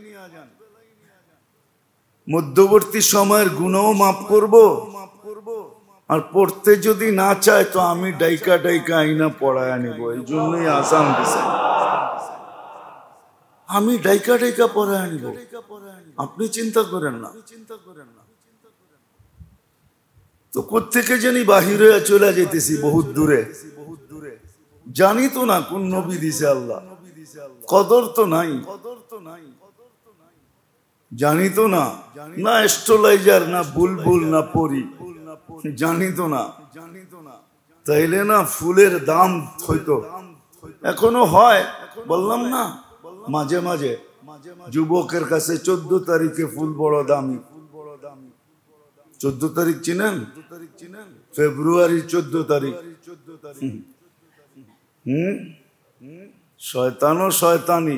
মধ্যবর্তী সময়ের গুনাহও মাফ করব, আর পড়তে যদি না চায় তো আমি ডাইকা ডাইকা আইনা পড়ায় নিব। এই জন্যই আযান দিছে, আমি ডাইকা ডাইকা পড়ায় নিব, আপনি চিন্তা করেন না। তো কোত্থেকে জানি বাহিরে চলে যেতেছি, বহুত দূরে, জানি তো না কোন নবী দিছে আল্লাহ, কদর তো নাই, জানি তো না, না অ্যাস্ট্রোলাইজার, না বুলবুল, না পরি, জানি তো না। তাইলে না ফুলের দাম হইতো, এখনো হয়। বললাম না মাঝে মাঝে যুবকের কাছে চোদ্দ তারিখে ফুল বড় দামি। চোদ্দ তারিখ চিনেন? ফেব্রুয়ারি চোদ্দ তারিখ। হম শয়তানো শয়তানি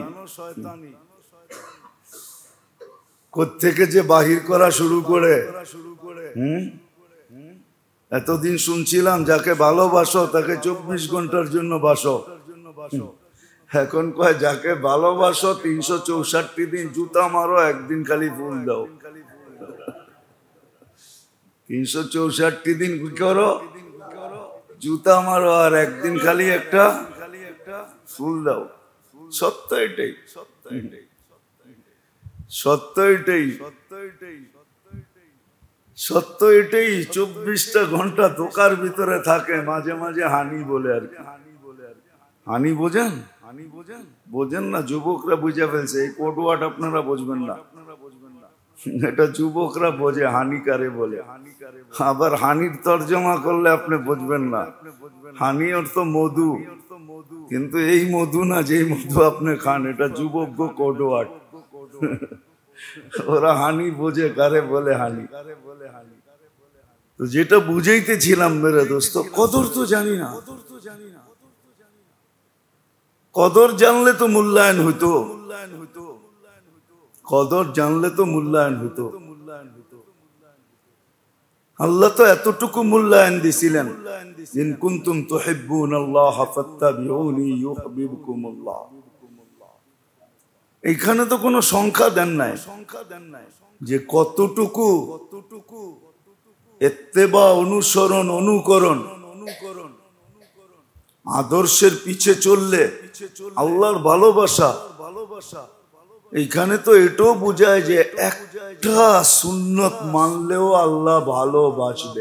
কোত্থেকে যে বাহির করা শুরু করে। হম এতদিন শুনছিলাম যাকে ভালোবাসো তাকে চব্বিশ ঘন্টার জন্য বাসো, এখন কয় যাকে ভালোবাসো তিনশো চৌষট্টি দিন জুতা মারো, একদিন খালি ফুল দাও। তিনশো চৌষট্টি দিন কি করো? জুতা মারো, আর একদিন খালি একটা ফুল দাও। সত্য এটাই, সত্য এটাই, সত্য এটাই। চব্বিশটা ঘন্টা ধোকার ভিতরে থাকে, মাঝে মাঝে হানি বলে আর কি। হানি বোঝেন? বোঝেন না? যুবকরা বুঝে ফেলছে, এই কোড ওয়ার্ড আপনারা বুঝবেন না, এটা যুবকরা বোঝে হানিকারে বলে। আবার হানির তর্জমা করলে আপনি বুঝবেন না। হানি অর্থ মধু, কিন্তু এই মধু না যেই মধু আপনি খান, এটা যুবক কোড ওয়ার্ড। ওরা হানি বোঝে কারে বলে হানি। তো যেটা বুঝাইতেছিলাম মেরে দোস্ত, কদর তো জানি না। কদর জানলে তো মূল্যায়ন হইতো, কদর জানলে তো মূল্যায়ন হইতো। আল্লাহ তো এতটুকু মূল্যায়ন দিছিলেন, ইন কুনতুম তুহিব্বুনাল্লাহ ফাত্তাবিউনি ইউহিব্বুকুমুল্লাহ। এইখানে তো কোনো সংখ্যা দেন নাই যে কতটুকু ইত্তেবা, অনুসরণ, অনুকরণ, আদর্শের পিছে চললে আল্লাহর ভালোবাসা। এইখানে তো এটাও বোঝায় যে একটা সুন্নত মানলেও আল্লাহ ভালোবাসবে,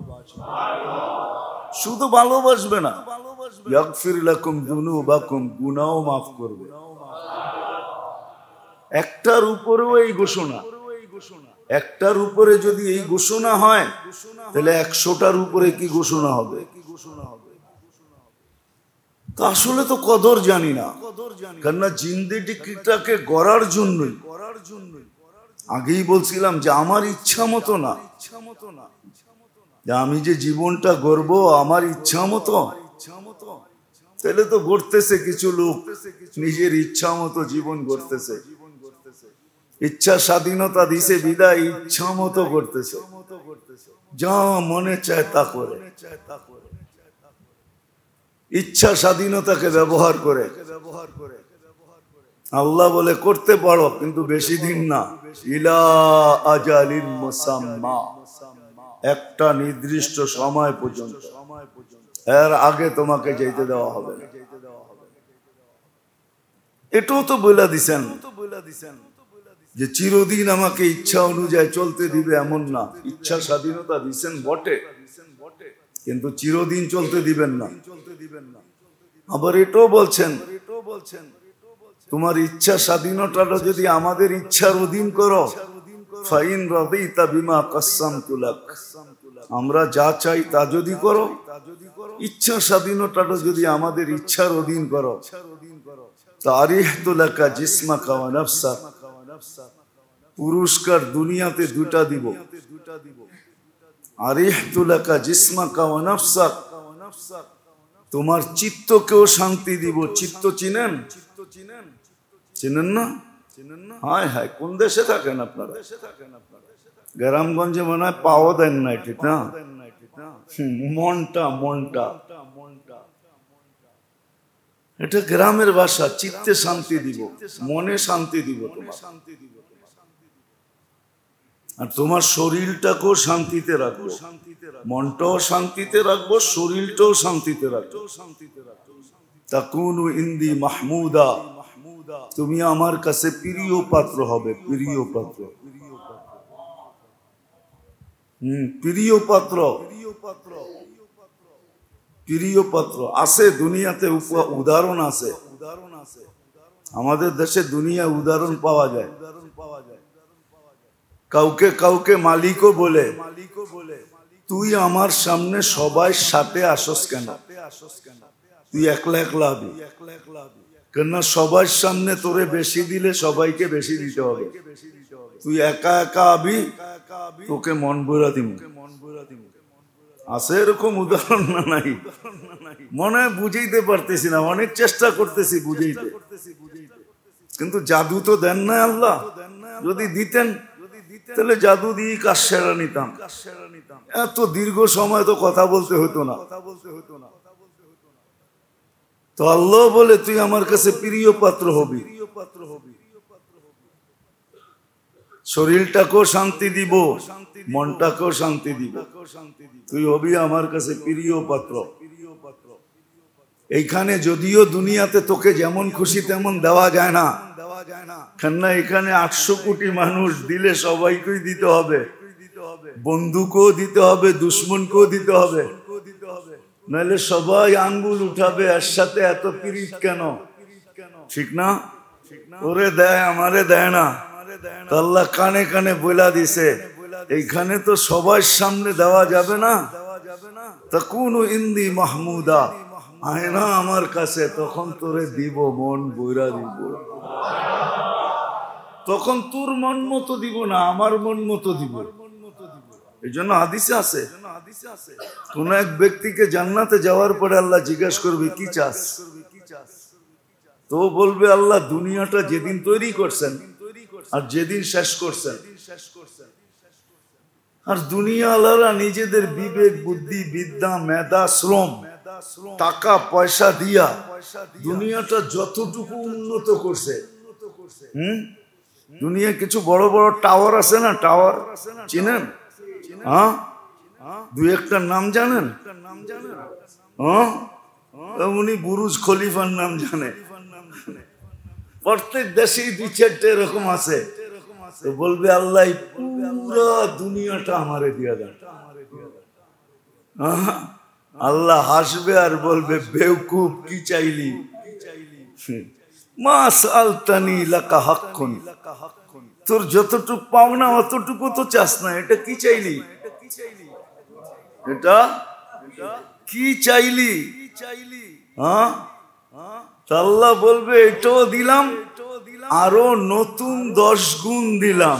শুধু ভালোবাসবে না, ইয়াগফির লাকুম যুনুবাকুম, গুনাহও মাফ করবে। একটার উপরেও এই ঘোষণা, একটার উপরে যদি এই ঘোষণা হয় তাহলে একশোটার উপরে কি ঘোষণা হবে? তো আসলে তো কদর জানি না, কেননা জিন্দেগিটাকে গড়ার জন্যই। আগেই বলছিলাম যে আমার ইচ্ছা মতো না, যে আমি যে জীবনটা গড়বো আমার ইচ্ছা মতো, তাহলে তো গড়তেছে কিছু লোক নিজের ইচ্ছা মতো জীবন গড়তেছে। ইচ্ছা স্বাধীনতা দিছে বিদায় ইচ্ছা মতো করতেছে, যা মনে চায় তা করে। ইচ্ছা স্বাধীনতাকে ব্যবহার করে আল্লাহ বলে করতে পারো, কিন্তু বেশি দিন না, ইলা আজালিন মুসাম্মা, একটা নির্দিষ্ট সময় পর্যন্ত, এর আগে তোমাকে যেতে দেওয়া হবে না। এটাও তো বলে দিছেন যে চিরদিন আমাকে ইচ্ছা অনুযায়ী চলতে দিবে, এমন না। ইচ্ছা স্বাধীনতা দিছেন বটে, কিন্তু চিরদিন চলতে দিবেন না। আবার এটাও বলছেন তোমার ইচ্ছা স্বাধীনতাটা যদি আমাদের ইচ্ছার অধীন করো, ফাইন রাদিতা বিমা কাসসামতু লাক, আমরা যা চাই তা যদি করো, ইচ্ছা স্বাধীনতাটা যদি আমাদের ইচ্ছার অধীন করো, তারিহতু লাকা জিসমাকা ওয়া নাফসাক, পুরস্কার দুনিয়াতে দুটা দিব। আরিহতু লাকা জিসমাকা ওয়া নাফসাক, তোমার চিত্তকেও শান্তি দিব। চিত্ত চিনেন? চিনেন না? হায় হায়, কোন দেশে থাকেন আপনারা? গ্রামগঞ্জে মনে হয় পাওয়া দেন না, ঠিক না? মনটা মনটা এটা গ্রামের ভাষা। চিত্তে শান্তি দিব, মনে শান্তি দিব তোমার, আর তোমার শরীরটাকেও শান্তিতে রাখবো, মনটাও শান্তিতে রাখবো, শরীরটাও শান্তিতে রাখবো। তাকুনু ইনদি মাহমুদা, তুমি আমার কাছে প্রিয় পাত্র হবে, প্রিয় পাত্র। হম প্রিয় পাত্র, প্রিয় পাত্র আছে দুনিয়াতে, উদাহরণ আছে আমাদের দেশে, দুনিয়া উদাহরণ পাওয়া যায়। কাউকে কাউকে মালিকও বলে, তুই আমার সামনে সবাই সাথে আসস কেন? তুই একলা একলা আবি কেন? সবার সামনে তোরে বেশি দিলে সবাইকে বেশি দিতে হবে। তুই একা একা আবি, তোকে মন বইরা দিব। আছে এরকম উদাহরণ না নাই? মনে হয় বুঝাইতে পারতেছি না, অনেক চেষ্টা করতেছি বুঝাইতে, কিন্তু জাদু তো দেন না আল্লাহ। যদি দিতেন তাহলে জাদু দিয়ে কাজ সেরা নিতাম। এত দীর্ঘ সময় তো কথা বলতে হতো না। তো আল্লাহ বলে তুই আমার কাছে প্রিয় পাত্র হবি, শরীরটাকেও শান্তি দিব, মনটাকেও শান্তি দিব। তুই হবি আমার কাছে প্রিয় পাত্র। এইখানে যদিও দুনিয়াতে তোকে যেমন খুশি তেমন দেওয়া যায় না, কেননা এখানে আটশো কোটি মানুষ, দিলে সবাইকেই দিতে হবে, বন্ধুকেও দিতে হবে, দুশ্মনকেও দিতে হবে, নাহলে সবাই আঙ্গুল উঠাবে এর সাথে এত পিরিত কেন? ঠিক না? ওরে দেয় আমারে দেয় না, আল্লাহ কানে কানে বইলা দিছে এইখানে তো সবার সামনে দেওয়া যাবে না। তাকুনু ইন্দি মাহমুদা, আয় না আমার কাছে, তখন তোরে দিব, মন বইরা দিব। তখন তোর মন মতো দিব না, আমার মন মতো দিব। এই জন্য হাদিসে আছে, কোন এক ব্যক্তিকে জান্নাতে যাওয়ার পরে আল্লাহ জিজ্ঞাসা করবে কি চাস? তো বলবে আল্লাহ দুনিয়াটা যেদিন তৈরি করছেন আর যেদিন শেষ করছেন, আর দুনিয়া আল্লাহরা নিজেদের বিবেক, বুদ্ধি, বিদ্যা, মেধা, শ্রম, টাকা পয়সা দিয়া দুনিয়াটা যতটুকু উন্নত করছে, হম দুনিয়া কিছু বড় বড় টাওয়ার আছে না, টাওয়ার চিনেন? হ্যাঁ, দুই একটা নাম জানেন? হ্যাঁ, উনি বুরুজ খলিফার নাম জানে। প্রত্যেক দেশেই দুই চারটে এরকম আছে। তো বলবে আল্লাহ পুরো দুনিয়াটা আমারে দিয়া দেন। আল্লাহ হাসবে আর বলবে বেওকুফ, কি চাইলি? মা সালতানি লাকা হাক্কুন, তোর যতটুকু পাওনা অতটুকু তো চাস না, এটা কি চাইলি? এটা কি চাইলি? হ্যাঁ, আল্লাহ বলবে এটাও দিলাম, আরো নতুন দশ গুণ দিলাম।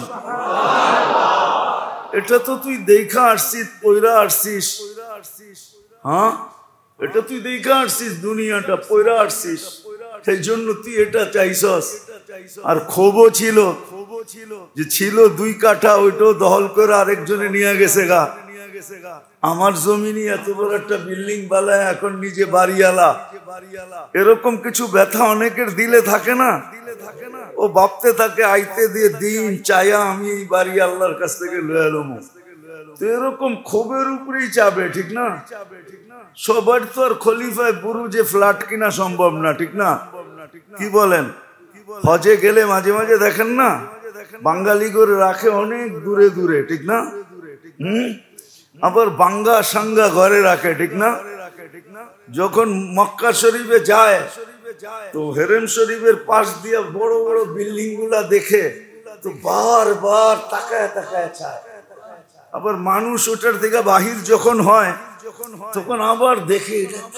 এটা তো তুই দেখা আসছিস, পয়রা আসছিস। হ্যাঁ, এটা তুই দেখা আসছিস, দুনিয়াটা পয়রা আসছিস, সেই জন্য তুই এটা চাইছস। আর ক্ষোভও ছিল, যে ছিল দুই কাঠা, ওইটাও দখল করে আরেকজনে নিয়ে গেছে গা। আমার জমিনি এত বড় একটা বিল্ডিং বালায় এখন নিজে বাড়িওয়ালা। এরকম কিছু ব্যথা অনেকের দিলে থাকে না, ও ভাবতে থাকে আইতে দিয়ে দিন চায়া আমি এই বাড়ি আল্লাহর কাছ থেকে লয়ে এলাম। তো এরকম ক্ষোভের উপরেই চাবে, ঠিক না? সবার তো আর খলিফায় বুরুজে ফ্ল্যাট কিনা সম্ভব না, ঠিক না? কি বলেন? হজে গেলে মাঝে মাঝে দেখেন না, বাঙালি করে রাখে অনেক দূরে দূরে, ঠিক না? হম, আবার বাঙ্গা সাঙ্গা ঘরে রাখে, ঠিক না? যখন মক্কা শরীফে যায় তো হেরেম শরীফের পাশ দিয়ে বড় বড় বিল্ডিং গুলা দেখে তো বারবার তাকায় তাকায় চায়। আবার মানুষ ওটার থেকে বাহির যখন হয় তখন আবার দেখে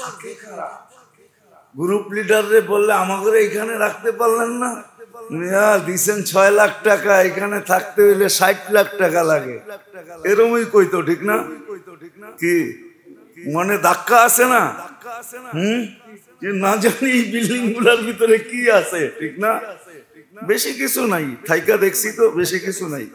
গ্রুপ লিডারে বললে আমাকে এখানে রাখতে পারলেন না, দিচ্ছেন ছয় লাখ টাকা, এখানে থাকতে হইলে ষাট লাখ টাকা লাগে, এরমই কইতো, ঠিক না? কি মনে ধাক্কা আছে না? হম, না জানি বিল্ডিং গুলার ভিতরে কি আছে, ঠিক না? বেশি কিছু নাই, থাইকা দেখছি তো, বেশি কিছু নাই।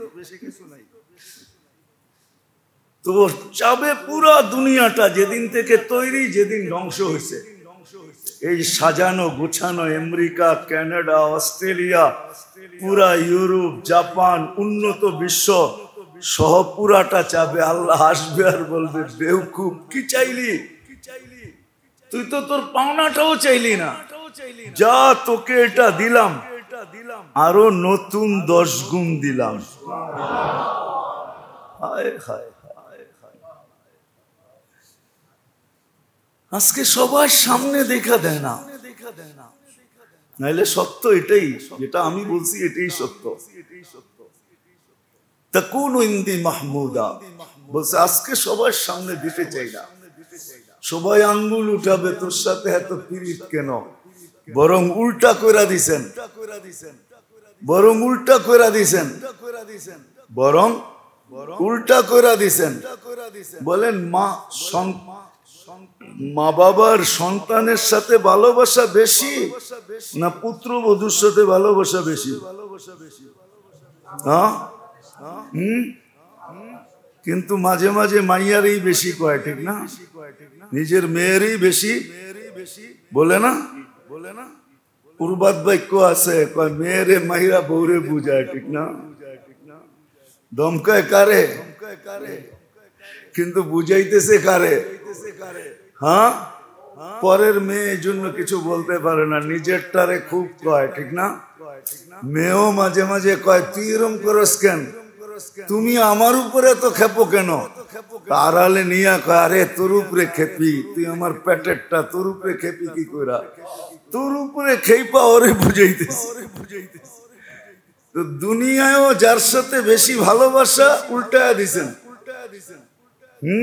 তো চাবে পুরা দুনিয়াটা যেদিন থেকে তৈরি, যেদিন ধ্বংস হয়েছে, এই সাজানো গুছানো আমেরিকা, কানাডা, অস্ট্রেলিয়া, পুরা ইউরোপ, জাপান, উন্নত বিশ্ব সহ পুরাটা চাবে। আল্লাহ আসবে আর বলবে বেওকুফ, কি চাইলি? তুই তো তোর পাওনাটাও চাইলি না, যা তোকে এটা দিলাম, আরো নতুন দশ গুণ দিলাম। হায় হায়, আজকে সবার সামনে দেখা দেয় না, নাইলে সত্য এটাই, যেটা আমি বলছি এটাই সত্য। তাকুনু ইন্দি মাহমুদা, বলছে আজকে সবার সামনে দিতে চাই না, সবাই আঙ্গুল উঠাবে তোর সাথে এত পীড়িত কেন, বরং উল্টা কইরা দিছেন, বরং উল্টা কইরা দিছেন, বরং উল্টা কইরা দিছেন। বলেন মা মা বাবার সন্তানের সাথে ভালোবাসা বেশি না পুত্রবধূর সাথে ভালোবাসা বেশি? হ্যাঁ, হম, কিন্তু মাঝে মাঝে মাইয়ারই বেশি কয়, ঠিক না? নিজের মেয়েরই বেশি বলে না, বলে না উর্বাদ বাক্য আছে, কয় মেয়েরে মাইরা বউরে বুঝায়, ঠিক না? ধমকায় কারে, কিন্তু বুঝাইতেছে কারে? হ্যাঁ, পরের মেয়ে জন্য কিছু বলতে পারে না, নিজেরটারে খুব কয়, ঠিক না? মেয়েও মাঝে মাঝে কয় তুই এরম করস কেন, তুমি আমার উপরে তো খেপো কেন? আড়ালে নিয়া কয় আরে তোর উপরে খেপি, তুই আমার পেটেরটা, তোর উপরে খেপি কি কইরা, তোর উপরে খেপা ওরে বুঝাইতেছি। তো দুনিয়ায়ও যার সাথে বেশি ভালোবাসা উল্টায়া দিছেন। হুম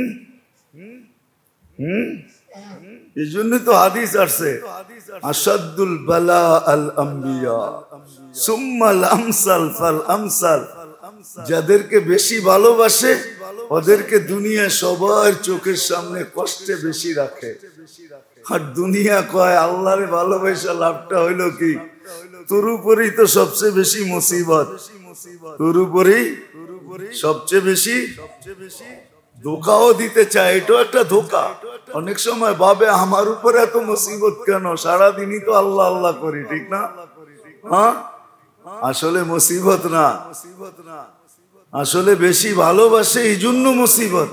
হুম এই জন্য তো হাদিস আসছে আসাদুল বালা আল আম্বিয়া সুম্মাল আমসাল ফাল আমসাল, যাদেরকে বেশি ভালোবাসে ওদেরকে দুনিয়া সবার চোখের সামনে কষ্টে বেশি রাখে। আর দুনিয়া কয় আল্লাহরে ভালোবাসা লাভটা হইল কি, তোর উপরেই তো সবচেয়ে বেশি মুসিবত, তোর উপরেই সবচেয়ে বেশি ধোকাও দিতে চায়, এটাও একটা ধোকা। অনেক সময় ভাবে আমার উপরে এত মুসিবত কেন, সারাদিনই তো আল্লাহ আল্লাহ করি, ঠিক না? হ্যাঁ, আসলে মুসিবত না, আসলে বেশি ভালোবাসে এই জন্য মুসিবত।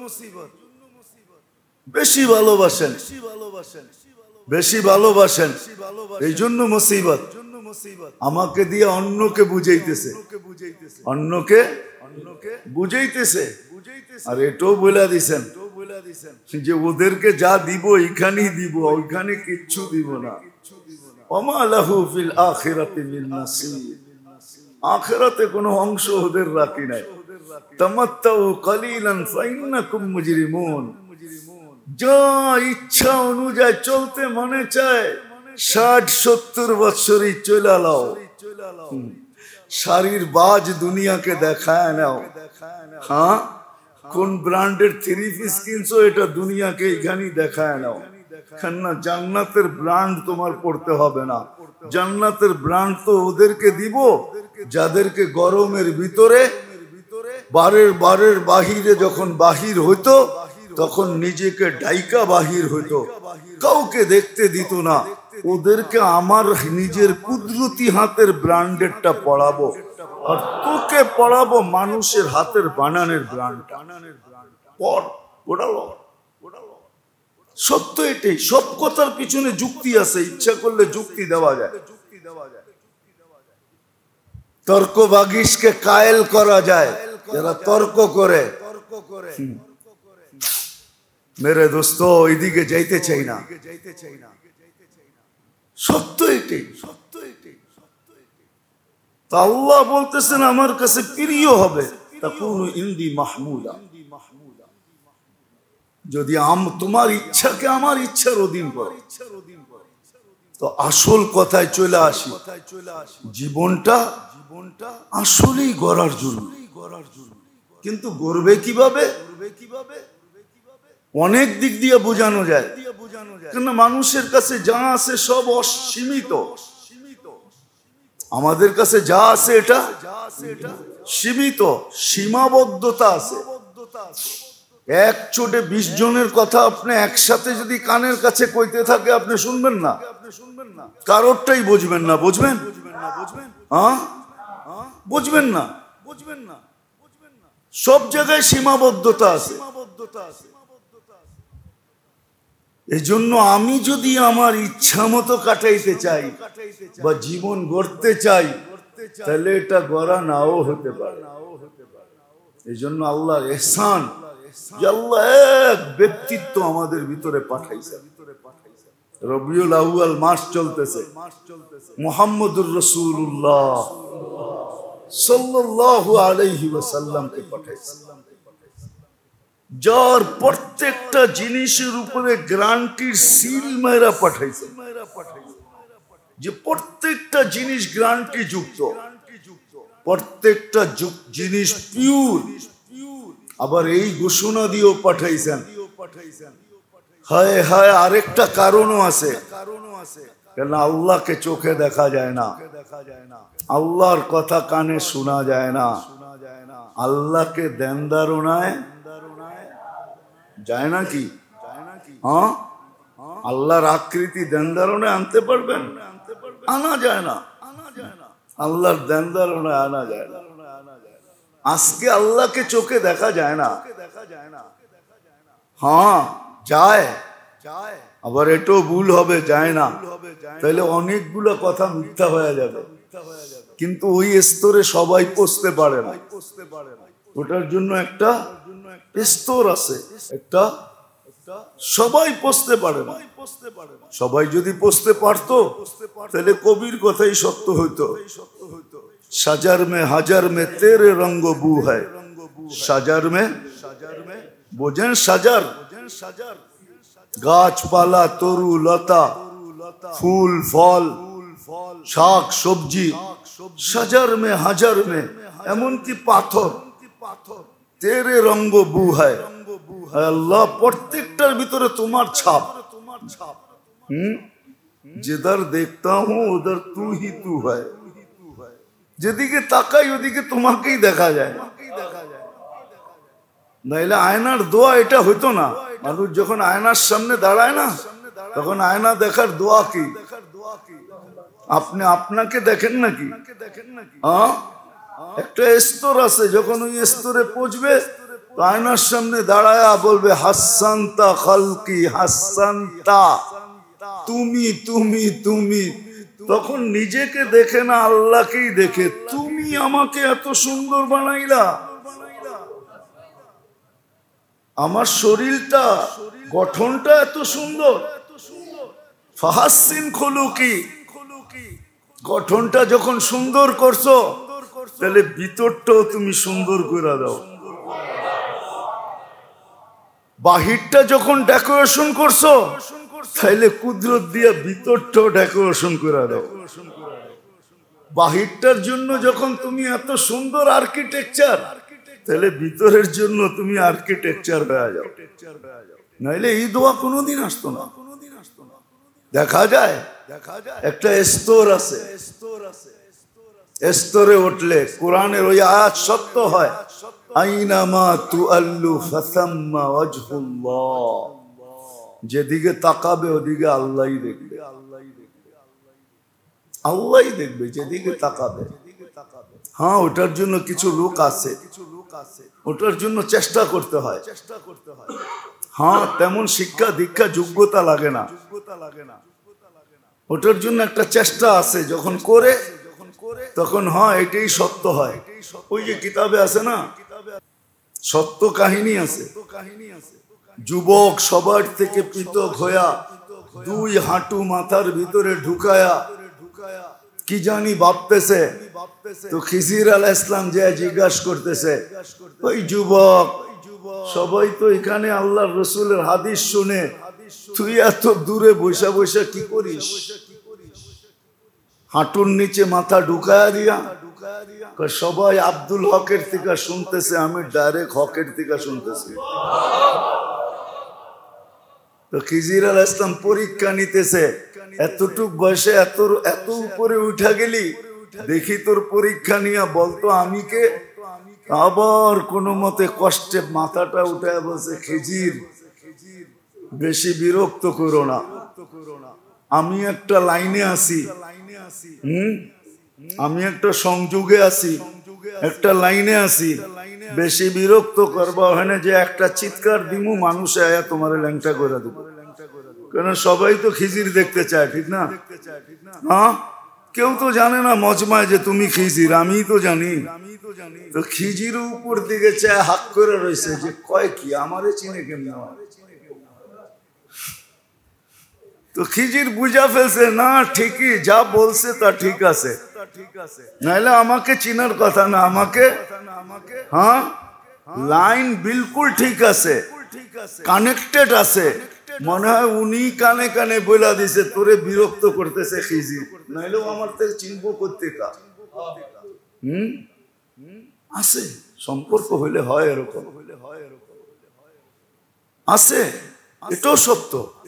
বেশি ভালোবাসেন, বেশি ভালোবাসেন এই জন্য মুসিবত। আমাকে দিয়ে অন্যকে বুঝাইতেছে, অন্যকে বুঝাইতেছে, আর এটাও বলে দিছেন যে ওদেরকে যা দিব এইখানেই দিব, ওইখানে কিচ্ছু দিব না। ওমা লাহু ফিল আখিরাতি মিন নাসিব, আখিরাতে কোনো অংশ ওদের রাখি নাই। তামাত্তাউ কালিলান ফাইন্নাকুম মুজরিমুন, যা ইচ্ছা অনুযায়ী চলতে মনে চায় ষাট সত্তর বৎসরই চলে লাও, শাড়ির বাজ দুনিয়াকে দেখায় নাও। হ্যাঁ, কোন ব্র্যান্ডের থ্রি পিস কিনছো এটা দুনিয়াকে এখানেই দেখায় নাও। কেননা জান্নাতের ব্র্যান্ড তোমার পড়তে হবে না, জান্নাতের ব্র্যান্ড তো ওদেরকে দিব যাদেরকে গরমের ভিতরে বারের বারের বাহিরে যখন বাহির হইতো তখন নিজেকে ডাইকা বাহির হইতো, কাউকে দেখতে দিত না। ওদেরকে আমার নিজের কুদরতি হাতের ব্র্যান্ডেরটা পড়াবো, আর তোকে পড়াবো মানুষের হাতের বানানের ব্র্যান্ডটা। পড়, পড়ালো। সত্য এটাই, সব কথার পিছনে যুক্তি আছে, ইচ্ছা করলে যুক্তি দেওয়া যায়। তর্ক বাগিশকে কায়েল করা যায়, যারা তর্ক করে। মেরে দোস্ত ওইদিকে যাইতে চাই না, সত্য এটাই, সত্য এটাই। তা আল্লাহ বলতেছেন আমার কাছে প্রিয় হবে, তাকুনু ইনদি মাহমুদা, যদি তোমার ইচ্ছাকে আমার ইচ্ছার অধীন করো। তো আসল কথায় চলে আসি, জীবনটা জীবনটা আসলেই গড়ার জন্য, কিন্তু গড়বে কিভাবে? অনেক দিক দিয়ে বোঝানো যায়, কিন্তু মানুষের কাছে যা আছে সব অসীমিত। আমাদের কাছে যা আছে এটা সীমিত, সীমাবদ্ধতা আছে। এক চোটে বিশ জনের কথা আপনি একসাথে যদি কানের কাছে কইতে থাকে আপনি শুনবেন না, কারোরটাই বুঝবেন না। বুঝবেন? হ্যাঁ, বুঝবেন না, বুঝবেন না। সব জায়গায় সীমাবদ্ধতা আছে। এই জন্য আমি যদি আমার ইচ্ছা মতো কাটাইতে চাই বা জীবন গড়তে চাই, তাহলে এটা গড়া নাও হতে পারে। এই জন্য আল্লাহর ইহসান, আল্লাহ এক ব্যক্তিত্ব আমাদের ভিতরে পাঠাইছে। রবিউল আউয়াল মাস চলতেছে, মুহাম্মদুর রাসূলুল্লাহ সাল্লাল্লাহু আলাইহি ওয়াসাল্লামকে পাঠাইছে। যার প্রত্যেকটা জিনিসের উপরে গ্যারান্টির সিল মেরা পাঠাইছে, যে প্রত্যেকটা জিনিস গ্যারান্টি যুক্ত, প্রত্যেকটা জিনিস পিওর। আবার এই ঘোষণা দিয়েও পাঠাইছেন, হায় হায় আরেকটা কারণও আছে, কেন আল্লাহকে চোখে দেখা যায় না, আল্লাহর কথা কানে শোনা যায় না, আল্লাহকে দেন ধারণায় যায় নাকি? হ্যাঁ, আল্লাহর আকৃতি দেন ধারণায় আনতে পারবেন? আনা যায় না, আল্লাহর দেন ধারণায় আনা যায় না। আজকে আল্লাহকে চোখে দেখা যায় না, হ্যাঁ যায়, আবার এটাও ভুল হবে যায় না, তাহলে অনেকগুলো কথা মিথ্যা হয়ে যাবে। কিন্তু ওই স্তরে সবাই পৌঁছতে পারে না, ওটার জন্য একটা স্তর আছে, একটা সবাই পৌঁছতে পারে না। সবাই যদি পৌঁছতে পারতো তাহলে কবির কথাই সত্য হইতো, সাজার মে হাজার মে তেরে রঙ্গ বু হয়, সাজার মে বোঝেন সাজার, গাছপালা তরু লতা ফুল ফল শাক সবজি, সাজার মে হাজার মে এমনকি পাথর, তেরে রঙ্গ বু হয়, আল্লাহ প্রত্যেকটার ভিতরে তোমার ছাপ। হুম, যেদার দেখতা হুঁ উধার তু হি তু হয়, যেদিকে তাকাই ওদিকে তোমাকেই দেখা যায়। নাইলে আয়নার দোয়া এটা হইতো না। মানুষ যখন আয়নার সামনে দাঁড়ায় না, তখন আয়না দেখার দোয়া কি? আপনি আপনাকে দেখেন নাকি? হ্যাঁ, একটা স্তর আছে, যখন ওই স্তরে পৌঁছবে আয়নার সামনে দাঁড়ায়া বলবে হাসান্তা খালকি হাসান্তা, তুমি তুমি তুমি, তখন নিজেকে দেখে না আল্লাহকেই দেখে, তুমি আমাকে এত সুন্দর বানাইলা, আমার শরীরটা গঠনটা এত সুন্দর, ফাহাসিন খুলুকি, গঠনটা যখন সুন্দর করছো তাহলে ভিতরটাও তুমি সুন্দর করে দাও। বাহিরটা যখন ডেকোরেশন করছো তাহলে কুদরত দিয়া ভিতরটাও ডেকোরেশন করে দাও। বাহিরটার জন্য যখন তুমি এত সুন্দর আর্কিটেকচার, তাহলে ভিতরের জন্য তুমি আর্কিটেকচার হয়ে যাও, নাইলে এই দোয়া কোনোদিন আসতো না। দেখা যায় একটা স্তর আছে, স্তরে উঠলে কোরআনের ওই আয়াত সত্য হয়, আইনামা তুআল্লু ফাসাম্মা ওয়াজহুল্লাহ, যেদিকে তাকাবে ওদিকে আল্লাহই দেখবে, আল্লাহই দেখবে যেদিকে তাকাবে। হ্যাঁ, ওটার জন্য কিছু লোক আছে, ওটার জন্য চেষ্টা করতে হয়। হ্যাঁ, তেমন শিক্ষা দীক্ষা যোগ্যতা লাগে না, ওটার জন্য একটা চেষ্টা আছে, যখন করে তখন হ্যাঁ এটাই সত্য হয়। ওই যে কিতাবে আছে না, সত্য কাহিনী আছে, যুবক সবার থেকে পৃথক হইয়া দুই হাঁটু মাথার ভিতরে ঢুকায়া কি জানি ভাবতেছে, তো খিজির আলাইহিস সালাম যে জিজ্ঞাসা করতেছে, ওই যুবক সবাই তো এখানে আল্লাহর রাসূলের হাদিস শুনে, তুই এত দূরে বসে বসে কি করিস? হাঁটুর নিচে মাথা ঢুকায়া দিয়া, সবাই আব্দুল হকের থেকে শুনতেছে, আমি ডাইরেক্ট হকের থেকে শুনতেছি। তো খিজির আলাইহিস সালাম পরীক্ষা নিতেছে, এতটুক বয়সে এত এত উপরে উঠা গেলি, দেখি তোর পরীক্ষা নিয়ে বলতো আমি কে? আবার কোনো মতে কষ্টে মাথাটা উঠায় বলছে, খিজির বেশি বিরক্ত করো না, আমি একটা লাইনে আছি, হম আমি একটা সংযোগে আছি, একটা লাইনে আছি, বেশি বিরক্ত করবা ওখানে যে একটা চিৎকার দিমু মানুষে আয়া তোমার ল্যাংটা করে দেবো। কেন সবাই তো খিজির দেখতে চায়, ঠিক না? হ্যাঁ, কেউ তো জানে না মজমায় যে তুমি খিজির, আমি তো জানি। তো খিজির উপর দিকে চায় হাত করে রয়েছে, যে কয় কি আমারে চিনে কেমন? তো খিজির বুঝা ফেলছে, না ঠিকই যা বলছে তা ঠিক আছে, নাইলে আমাকে চিনার কথা না, আমাকে হ্যাঁ লাইন বিলকুল ঠিক আছে, কানেক্টেড আছে, মনে হয় উনি কানে কানে বইলা দিছে তোরে বিরক্ত করতেছে খিজির, নাইলেও আমার থেকে চিনবো করতে কা। হম আছে সম্পর্ক হইলে হয় এরকম, আছে, এটাও সত্য।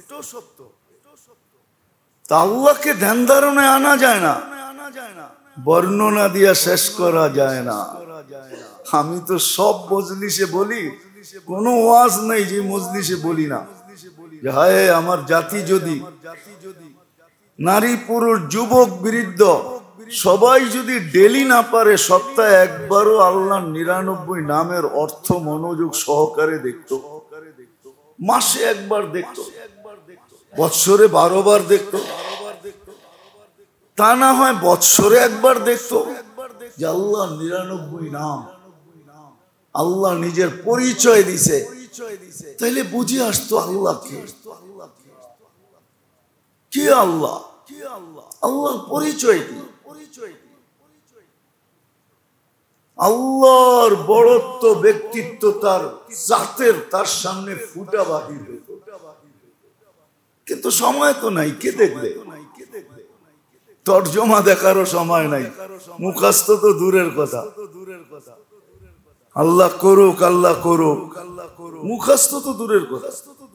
তা আল্লাহকে ধ্যান ধারণায় আনা যায় না, বর্ণনা দিয়া শেষ করা যায় না। আমি তো সব মজলিসে বলি, কোনো ওয়াজ নাই যে মজলিসে বলি না যে হায় আমার জাতি যদি, নারী পুরুষ যুবক বৃদ্ধ সবাই যদি ডেলি না পারে সপ্তাহে একবারও আল্লাহ নিরানব্বই নামের অর্থ মনোযোগ সহকারে দেখত, মাসে একবার দেখত, বৎসরে বারো বার দেখত, তা না হয় বৎসরে একবার দেখতো যে আল্লাহ নিরানব্বই নাম, আল্লাহ নিজের পরিচয় দিছে, তাইলে বুঝে আসতো আল্লাহ কে, কি আল্লাহ, আল্লাহর পরিচয় কি, আল্লাহর বড়ত্ব ব্যক্তিত্ব তার জাতের তার সামনে ফুটা বাহির হইত, কিন্তু সময় তো নাই, কে দেখবে, তর্জমা দেখারও সময় নাই, মুখস্থ তো দূরের কথা, আল্লাহ করুক আল্লাহ করুক, মুখস্থ তো দূরের কথা।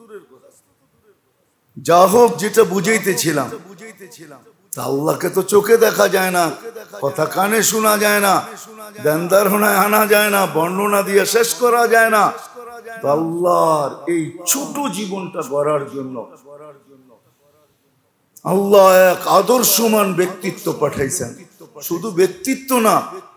যা হোক, যেটা বুঝাইতেছিলাম, আল্লাহকে তো চোখে দেখা যায় না, কথা কানে শোনা যায় না, ধ্যান ধারণায় আনা যায় না, বর্ণনা দিয়ে শেষ করা যায় না। আল্লাহর এই ছোট জীবনটা গড়ার জন্য আল্লাহ এক আদর্শমান ব্যক্তিত্ব পাঠাইছেন, শুধু ব্যক্তিত্ব না,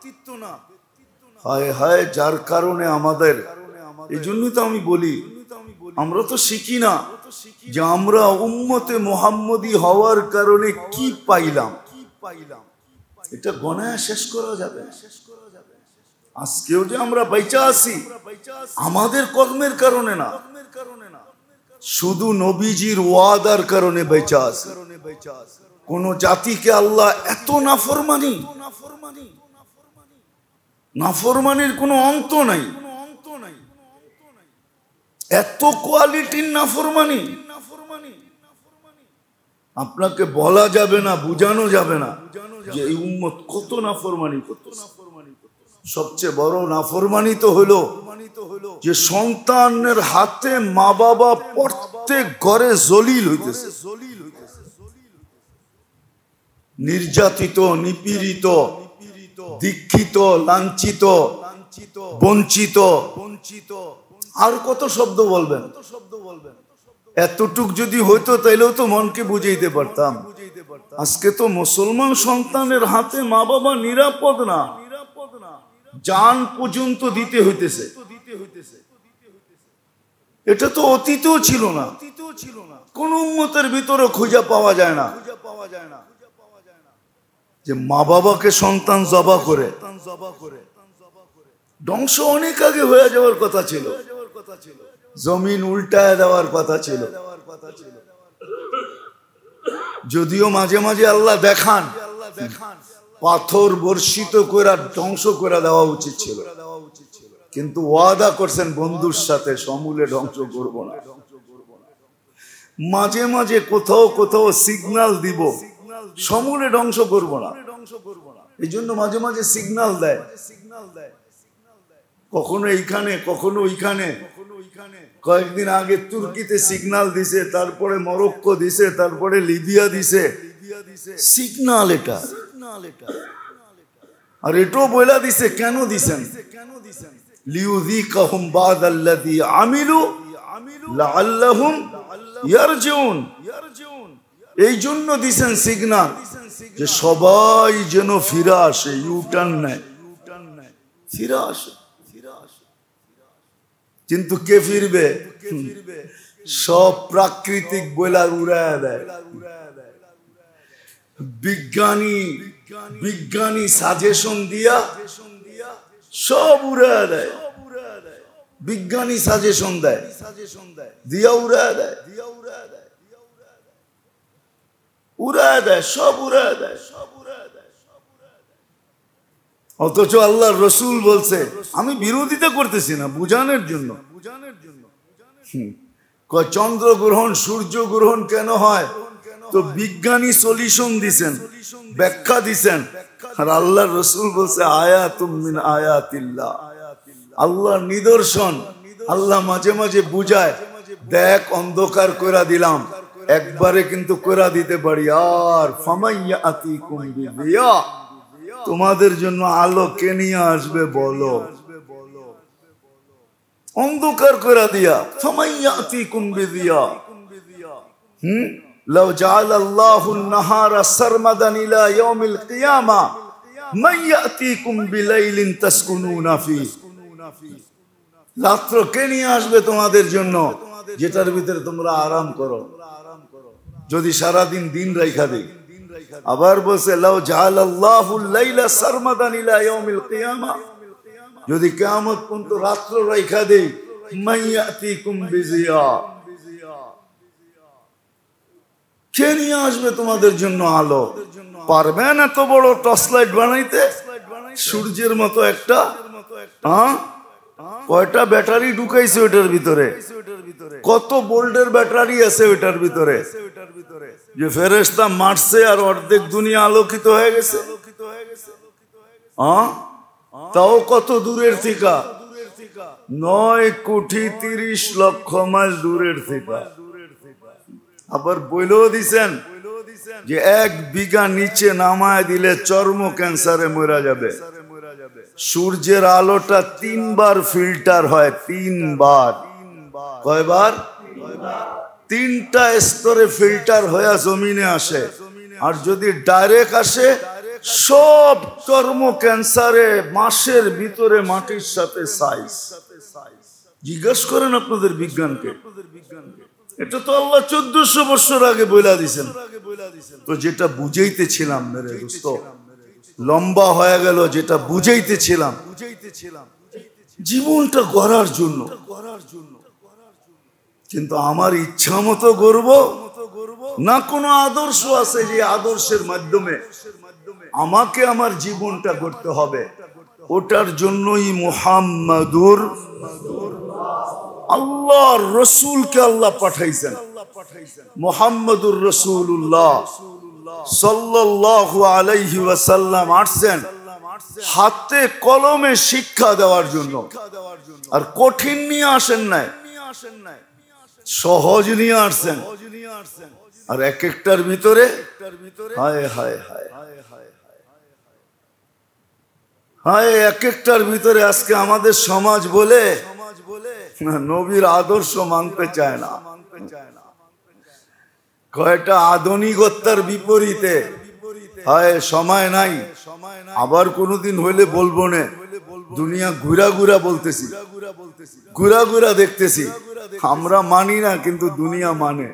হায় হায়, যার কারণে আমাদের, এই জন্যই তো আমি বলি, আমরা তো শিখি না যে আমরা উম্মতে মুহাম্মদী হওয়ার কারণে কি পাইলাম, এটা গণায় শেষ করা যাবে। আজকেও যে আমরা বাইচা আছি আমাদের কর্মের কারণে না, শুধু নবীজির ওয়াদার কারণে বাইচা আছে। কোন জাতিকে আল্লাহ এত নাফরমানি, নাফরমানির কোনো অন্ত নাই, এত কোয়ালিটির নাফরমানি আপনাকে বলা যাবে না, বুঝানো যাবে না যে এই উম্মত কত নাফরমানি করত। সবচেয়ে বড় নাফরমানি তো হলো যে সন্তানের হাতে মা বাবা প্রত্যেক ঘরে জলিল হইতেছে, নির্যাতিত, নিপীড়িত, দীক্ষিত, লাঞ্ছিত, বঞ্চিত, আর কত শব্দ বলবেন। এতটুক যদি হইতো তাইলেও তো মনকে বুঝাইতে পারতাম। আজকে তো মুসলমান সন্তানের হাতে মা বাবা নিরাপদ না, জান পর্যন্ত দিতে হইতেছে। এটা তো অতীতেও ছিল না, কোন উম্মতের ভিতরে খুঁজে পাওয়া যায় না যে মা বাবাকে সন্তান জবা করে। ধ্বংস অনেক আগে হয়ে যাওয়ার কথা ছিল, জমিন উল্টায় দেওয়ার কথা ছিল, যদিও মাঝে মাঝে আল্লাহ দেখান পাথর বর্ষিত করে ধ্বংস করে দেওয়া উচিত ছিল, কিন্তু ওয়াদা করছেন বন্ধুর সাথে সমূলে ধ্বংস করব না। মাঝে মাঝে কোথাও কোথাও সিগন্যাল দিব সমূলে ধ্বংস করব না, এই জন্য মাঝে মাঝে সিগন্যাল দেয়, কখনো এইখানে কখনো ওইখানে। কয়েকদিন আগে তুর্কিতে সিগন্যাল দিছে, তারপরে মরক্কো দিছে, তারপরে লিবিয়া দিছে। সিগন্যাল এটা, আর এটাও বইলা দিছে কেন দিছেন, লিউযীকাহুম বা'দাল্লাযী আমিলু লাআল্লাহুম ইয়ারজিউন। এই জন্য দিছেন সিগন্যাল যে সবাই যেন ফিরে আসে, ইউটার্ন নেয়, ফিরে আসে। কিন্তু কে ফিরবে? সব প্রাকৃতিক বইলা উড়ায় দেয়। বিজ্ঞানী বিজ্ঞানী সাজেশন দিয়া সব উড়ায় দেয়, বিজ্ঞানী সাজেশন দেয় দিয়া উড়ায় দেয়, উড়ায় দেয়, সব উড়ায় দেয়। অথচ আল্লাহর রাসূল বলছে, আমি বিরোধিতা করতেছি না, বুঝানোর জন্য। কয় চন্দ্র গ্রহণ সূর্য গ্রহণ কেন হয়? তো বিজ্ঞানী সলিউশন দিছেন, ব্যাখ্যা দিছেন। আর আল্লাহর রাসূল বলছে আয়াতুম মিন আয়াতিল্লাহ, আল্লাহর নিদর্শন। আল্লাহ মাঝে মাঝে বুঝায়, দেখ অন্ধকার কইরা দিলাম, একবারে কিন্তু কইরা দিতে পারি। আর ফামাইয়াতিকুম বিদিয়া, তোমাদের জন্য আলো কে নিয়ে আসবে বলো? অন্ধকার কইরা দিয়া, ফামাইয়াতিকুম বিদিয়া। হুম লাউ জাআলাল্লাহু আন-নাহারা সারমাদান ইলা ইয়াউমিল কিয়ামা মান ইয়াতিকুম বিলাইলিন তাসকুনুনা ফি, রাত্র কে নিয়ে আসবে তোমাদের জন্য যেটার ভিতরে তোমরা আরাম করো? যদি সারা দিন দিন রাইখা দেই। আবার বলছে লাউ জাআলাল্লাহু আল-লাইলা সারমাদান ইলা ইয়াউমিল কিয়ামা, যদি কিয়ামত পর্যন্ত রাত্র রাইখা দেই, মান ইয়াতিকুম বিজিয়া, কে নিয়ে আসবে তোমাদের জন্য আলো? পারবেন এত বড় টর্চ লাইট বানাইতে? সূর্যের মতো একটা, হ্যাঁ কয়টা ব্যাটারি ঢুকাইছে ওটার ভিতরে? কত ভোল্টের ব্যাটারি আছে ওটার ভিতরে? যে ফেরেশতা মারছে আর অর্ধেক দুনিয়া আলোকিত হয়ে গেছে। হ্যাঁ তাও কত দূরের থেকে? নয় কোটি তিরিশ লক্ষ মাইল দূরের থেকে। আবার বইলেও দিছেন যে এক বিঘা নিচে নামায় দিলে চর্ম ক্যান্সারে মরা যাবে। সূর্যের আলোটা তিনবার ফিল্টার হয়, তিনবার। কয়বার? তিনটা স্তরে ফিল্টার হয়ে জমিনে আসে। আর যদি ডাইরেক্ট আসে, সব চর্ম ক্যান্সারে মাসের ভিতরে মাটির সাথে সাইজ। জিজ্ঞেস করেন আপনাদের বিজ্ঞানকে। এটা তো আল্লাহ চোদ্দশো বছর আগে বইলা দিছেন। তো যেটা বুঝাইতেছিলাম মেরে দোস্ত, লম্বা হয়ে গেল, যেটা বুঝাইতেছিলাম, জীবনটা গড়ার জন্য। কিন্তু আমার ইচ্ছা মতো গড়ব না, কোনো আদর্শ আছে যে আদর্শের মাধ্যমে আমাকে আমার জীবনটা গড়তে হবে। ওটার জন্যই মুহাম্মাদুর আল্লাহর রাসূলকে আল্লাহ পাঠাইছেন। মুহাম্মাদুর রাসূলুল্লাহ সাল্লাল্লাহু আলাইহি ওয়াসাল্লাম আসছেন হাতে কলমে শিক্ষা দেওয়ার জন্য। আর কঠিন নিয়ে আসেন নাই, সহজ নিয়ে আসছেন। আর এক একটার ভিতরে হায় হায় হায় হায় এক একটার ভিতরে আজকে আমাদের সমাজ বলে নবীর আদর্শ মানতে চায় না। কয়টা আধুনিকতার বিপরীতে হয়, সময় নাই। আবার কোনদিন হইলে বলবো না, দুনিয়া ঘুরা ঘুরা বলতেছি, ঘুরা ঘুরা দেখতেছি। আমরা মানি না, কিন্তু দুনিয়া মানে।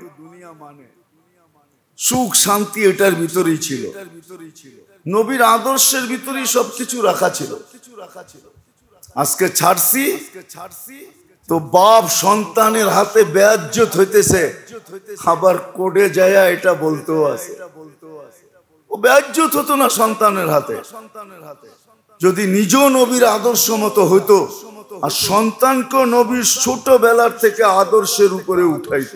সুখ শান্তি এটার ভিতরেই ছিল, নবীর আদর্শের ভিতরেই সবকিছু রাখা ছিল। আজকে ছাড়ছি তো বাপ সন্তানের হাতে বেয়াজ্জত হইতেছে, আবার কোডে যায় এটা বলতেও আছে। ও বেয়াজ্জত হতো না সন্তানের হাতে, যদি নিজ নবীর আদর্শ মতো হইতো আর সন্তানকে নবীর ছোটবেলার থেকে আদর্শের উপরে উঠাইতো।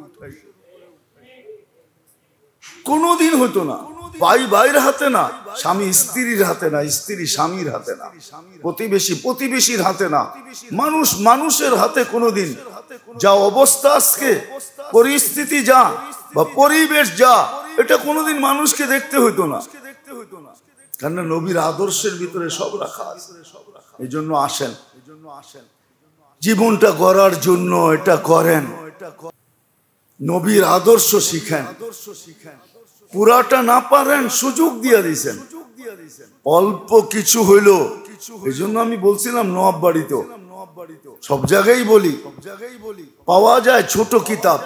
কোনদিন হইতো না। ভাই ভাইয়ের হাতে না, স্বামী স্ত্রীর হাতে না, স্ত্রী স্বামীর হাতে না, প্রতিবেশী প্রতিবেশীর হাতে না, মানুষ মানুষের হাতে কোনোদিন। যা অবস্থা আজকে, পরিস্থিতি যা বা পরিবেশ যা, এটা কোনোদিন মানুষকে দেখতে হইতো না। কেন? নবীর আদর্শের ভিতরে সব রাখা আছে। এই জন্য আসেন, জীবনটা গড়ার জন্য এটা করেন, নবীর আদর্শ শিখেন। পুরাটা না পারেন, সুযোগ দিয়ে দিয়েছেন। অল্প কিছু হইল, এই জন্য আমি বলছিলাম নবাব বাড়িতে সব জায়গায় বলি, পাওয়া যায় ছোট কিতাব।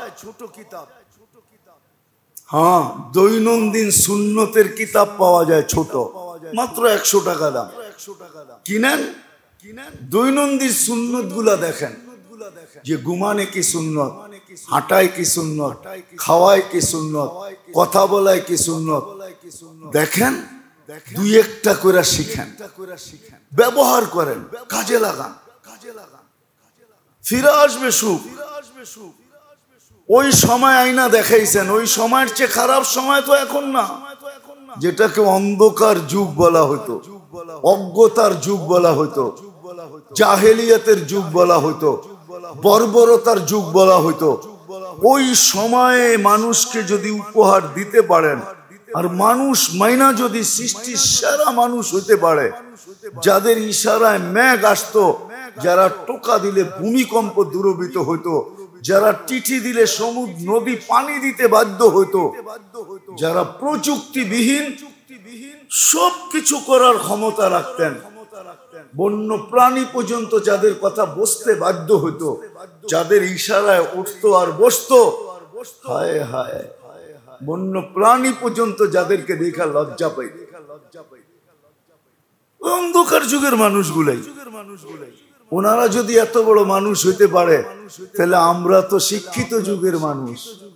হ্যাঁ, দৈনন্দিন সুন্নতের কিতাব পাওয়া যায় ছোট, মাত্র একশো টাকা দাম। কিনেন, দৈনন্দিন সুন্নত গুলা দেখেন, যে ঘুমানে কি সুন্নত, হাঁটায় কি সুন্নত, খাওয়ায় কি সুন্নত, কথা বলায় কি সুন্নত, দেখেন দুই একটা করে শিখেন, ব্যবহার করেন, কাজে লাগান, ফিরে আসবে সুখ। ওই সময় আইনা দেখাইছেন, ওই সময়ের চেয়ে খারাপ সময় তো এখন না, যেটাকে অন্ধকার যুগ বলা হতো, অজ্ঞতার যুগ বলা হতো, জাহেলিয়াতের যুগ বলা হতো, বর্বরতার যুগ বলা হতো। ওই সময়ে মানুষকে যদি উপহার দিতে পারেন, আর মানুষ মাইনা যদি সৃষ্টির সেরা মানুষ হইতে পারে, যাদের ইশারায় মেঘ আসতো, যারা টোকা দিলে ভূমিকম্প দূরভূত হইতো, যারা চিঠি দিলে সমুদ্র নদী পানি দিতে বাধ্য হইতো, যারা প্রযুক্তিবিহীন সব কিছু করার ক্ষমতা রাখতেন, বন্য প্রাণী পর্যন্ত যাদের কথা বসতে বাধ্য হইতো, যাদের ইশারায় উঠতো আর বসতো, হায় হায়, বন্য প্রাণী পর্যন্ত যাদেরকে দেখা লজ্জা পাই। অন্ধকার যুগের মানুষগুলাই, ওনারা যদি এত বড় মানুষ হইতে পারে, তাহলে আমরা তো শিক্ষিত যুগের মানুষ,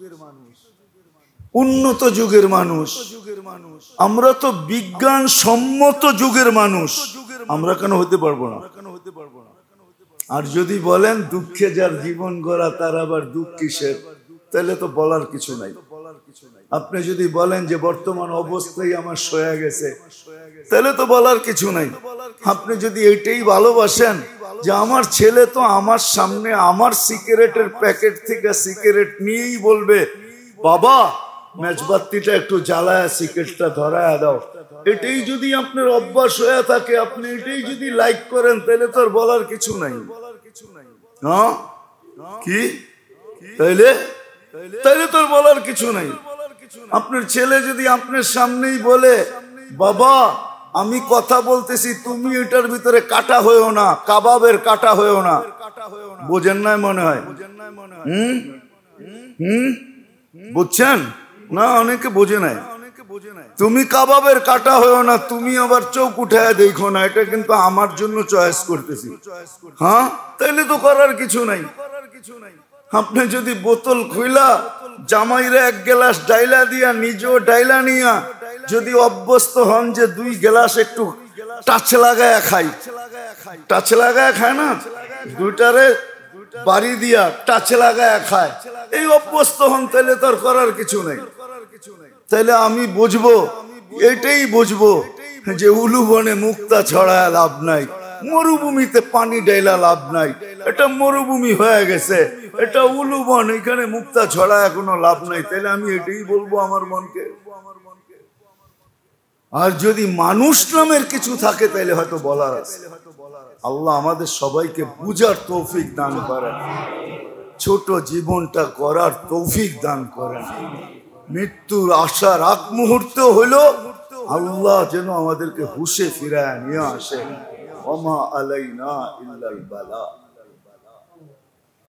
উন্নত যুগের মানুষ, আমরা তো বিজ্ঞান সম্মত যুগের মানুষ, আমরা কেন হতে পারবো না? আর যদি বলেন দুঃখে যার জীবন গড়া তার আবার দুঃখ কিসের, তাহলে তো বলার কিছু নাই। আপনি যদি বলেন যে বর্তমান অবস্থায় আমার সয়ে গেছে, তাহলে তো বলার কিছু নাই। আপনি যদি এইটাই ভালোবাসেন যে আমার ছেলে তো আমার সামনে আমার সিগারেটের প্যাকেট থেকে সিগারেট নিয়েই বলবে, বাবা মেজবাতিটা একটু জ্বালায় সিগারেটটা ধরায় দাও, এটাই যদি আপনার অভ্যাস হয়ে থাকে, আপনি এটাই যদি লাইক করেন, তাহলে তো আর বলার কিছু নাই। হ্যাঁ কি? তাইলে তাইলে তো আর বলার কিছু নাই। আপনার ছেলে যদি আপনার সামনেই বলে, বাবা আমি কথা বলতেছি, তুমি এটার ভিতরে কাটা হয়েও না, কাবাবের কাটা হয়েও না, বোঝেন নাই মনে হয়? হুম হুম বুঝছেন না? অনেকে বোঝে নাই। তুমি কাবাবের কাটা হয়েও না, তুমি আবার চোখ উঠায় দেখো না, এটা কিন্তু আমার জন্য চয়েস করতেছি। হ্যাঁ, তাইলে তো করার কিছু নাই। আপনি যদি বোতল খুইলা জামাইরা এক গ্লাস ডাইলা দিয়া নিজেও ডাইলা নিয়া যদি অভ্যস্ত হন যে দুই গ্লাস একটু টাচ লাগায় খাই, টাচ লাগায় খায় না, দুইটারে বাড়ি দিয়া টাচ লাগায় খায়, এই অভ্যস্ত হন, তাহলে তার করার কিছু নেই। তাহলে আমি বুঝবো, এটাই বুঝবো যে উলুবনে মুক্তা ছড়ায় লাভ নাই, মরুভূমিতে পানি ডাইলা লাভ নাই, এটা মরুভূমি হয়ে গেছে, এটা উলুবন, এখানে মুক্তা ছড়ায় কোনো লাভ নাই। তাহলে আমি এটাই বলবো আমার মনকে। আর যদি মানুষ নামের কিছু থাকে, তাহলে হয়তো বলার আছে। আল্লাহ আমাদের সবাইকে বুঝার তৌফিক দান করেন, ছোট জীবনটা করার তৌফিক দান করেন। মৃত্যুর আশার আগ মুহূর্ত হইল আল্লাহ যেন আমাদেরকে হুশে ফিরায় নিয়ে আসে। ওমা আলাইনা ইল্লাল বালা।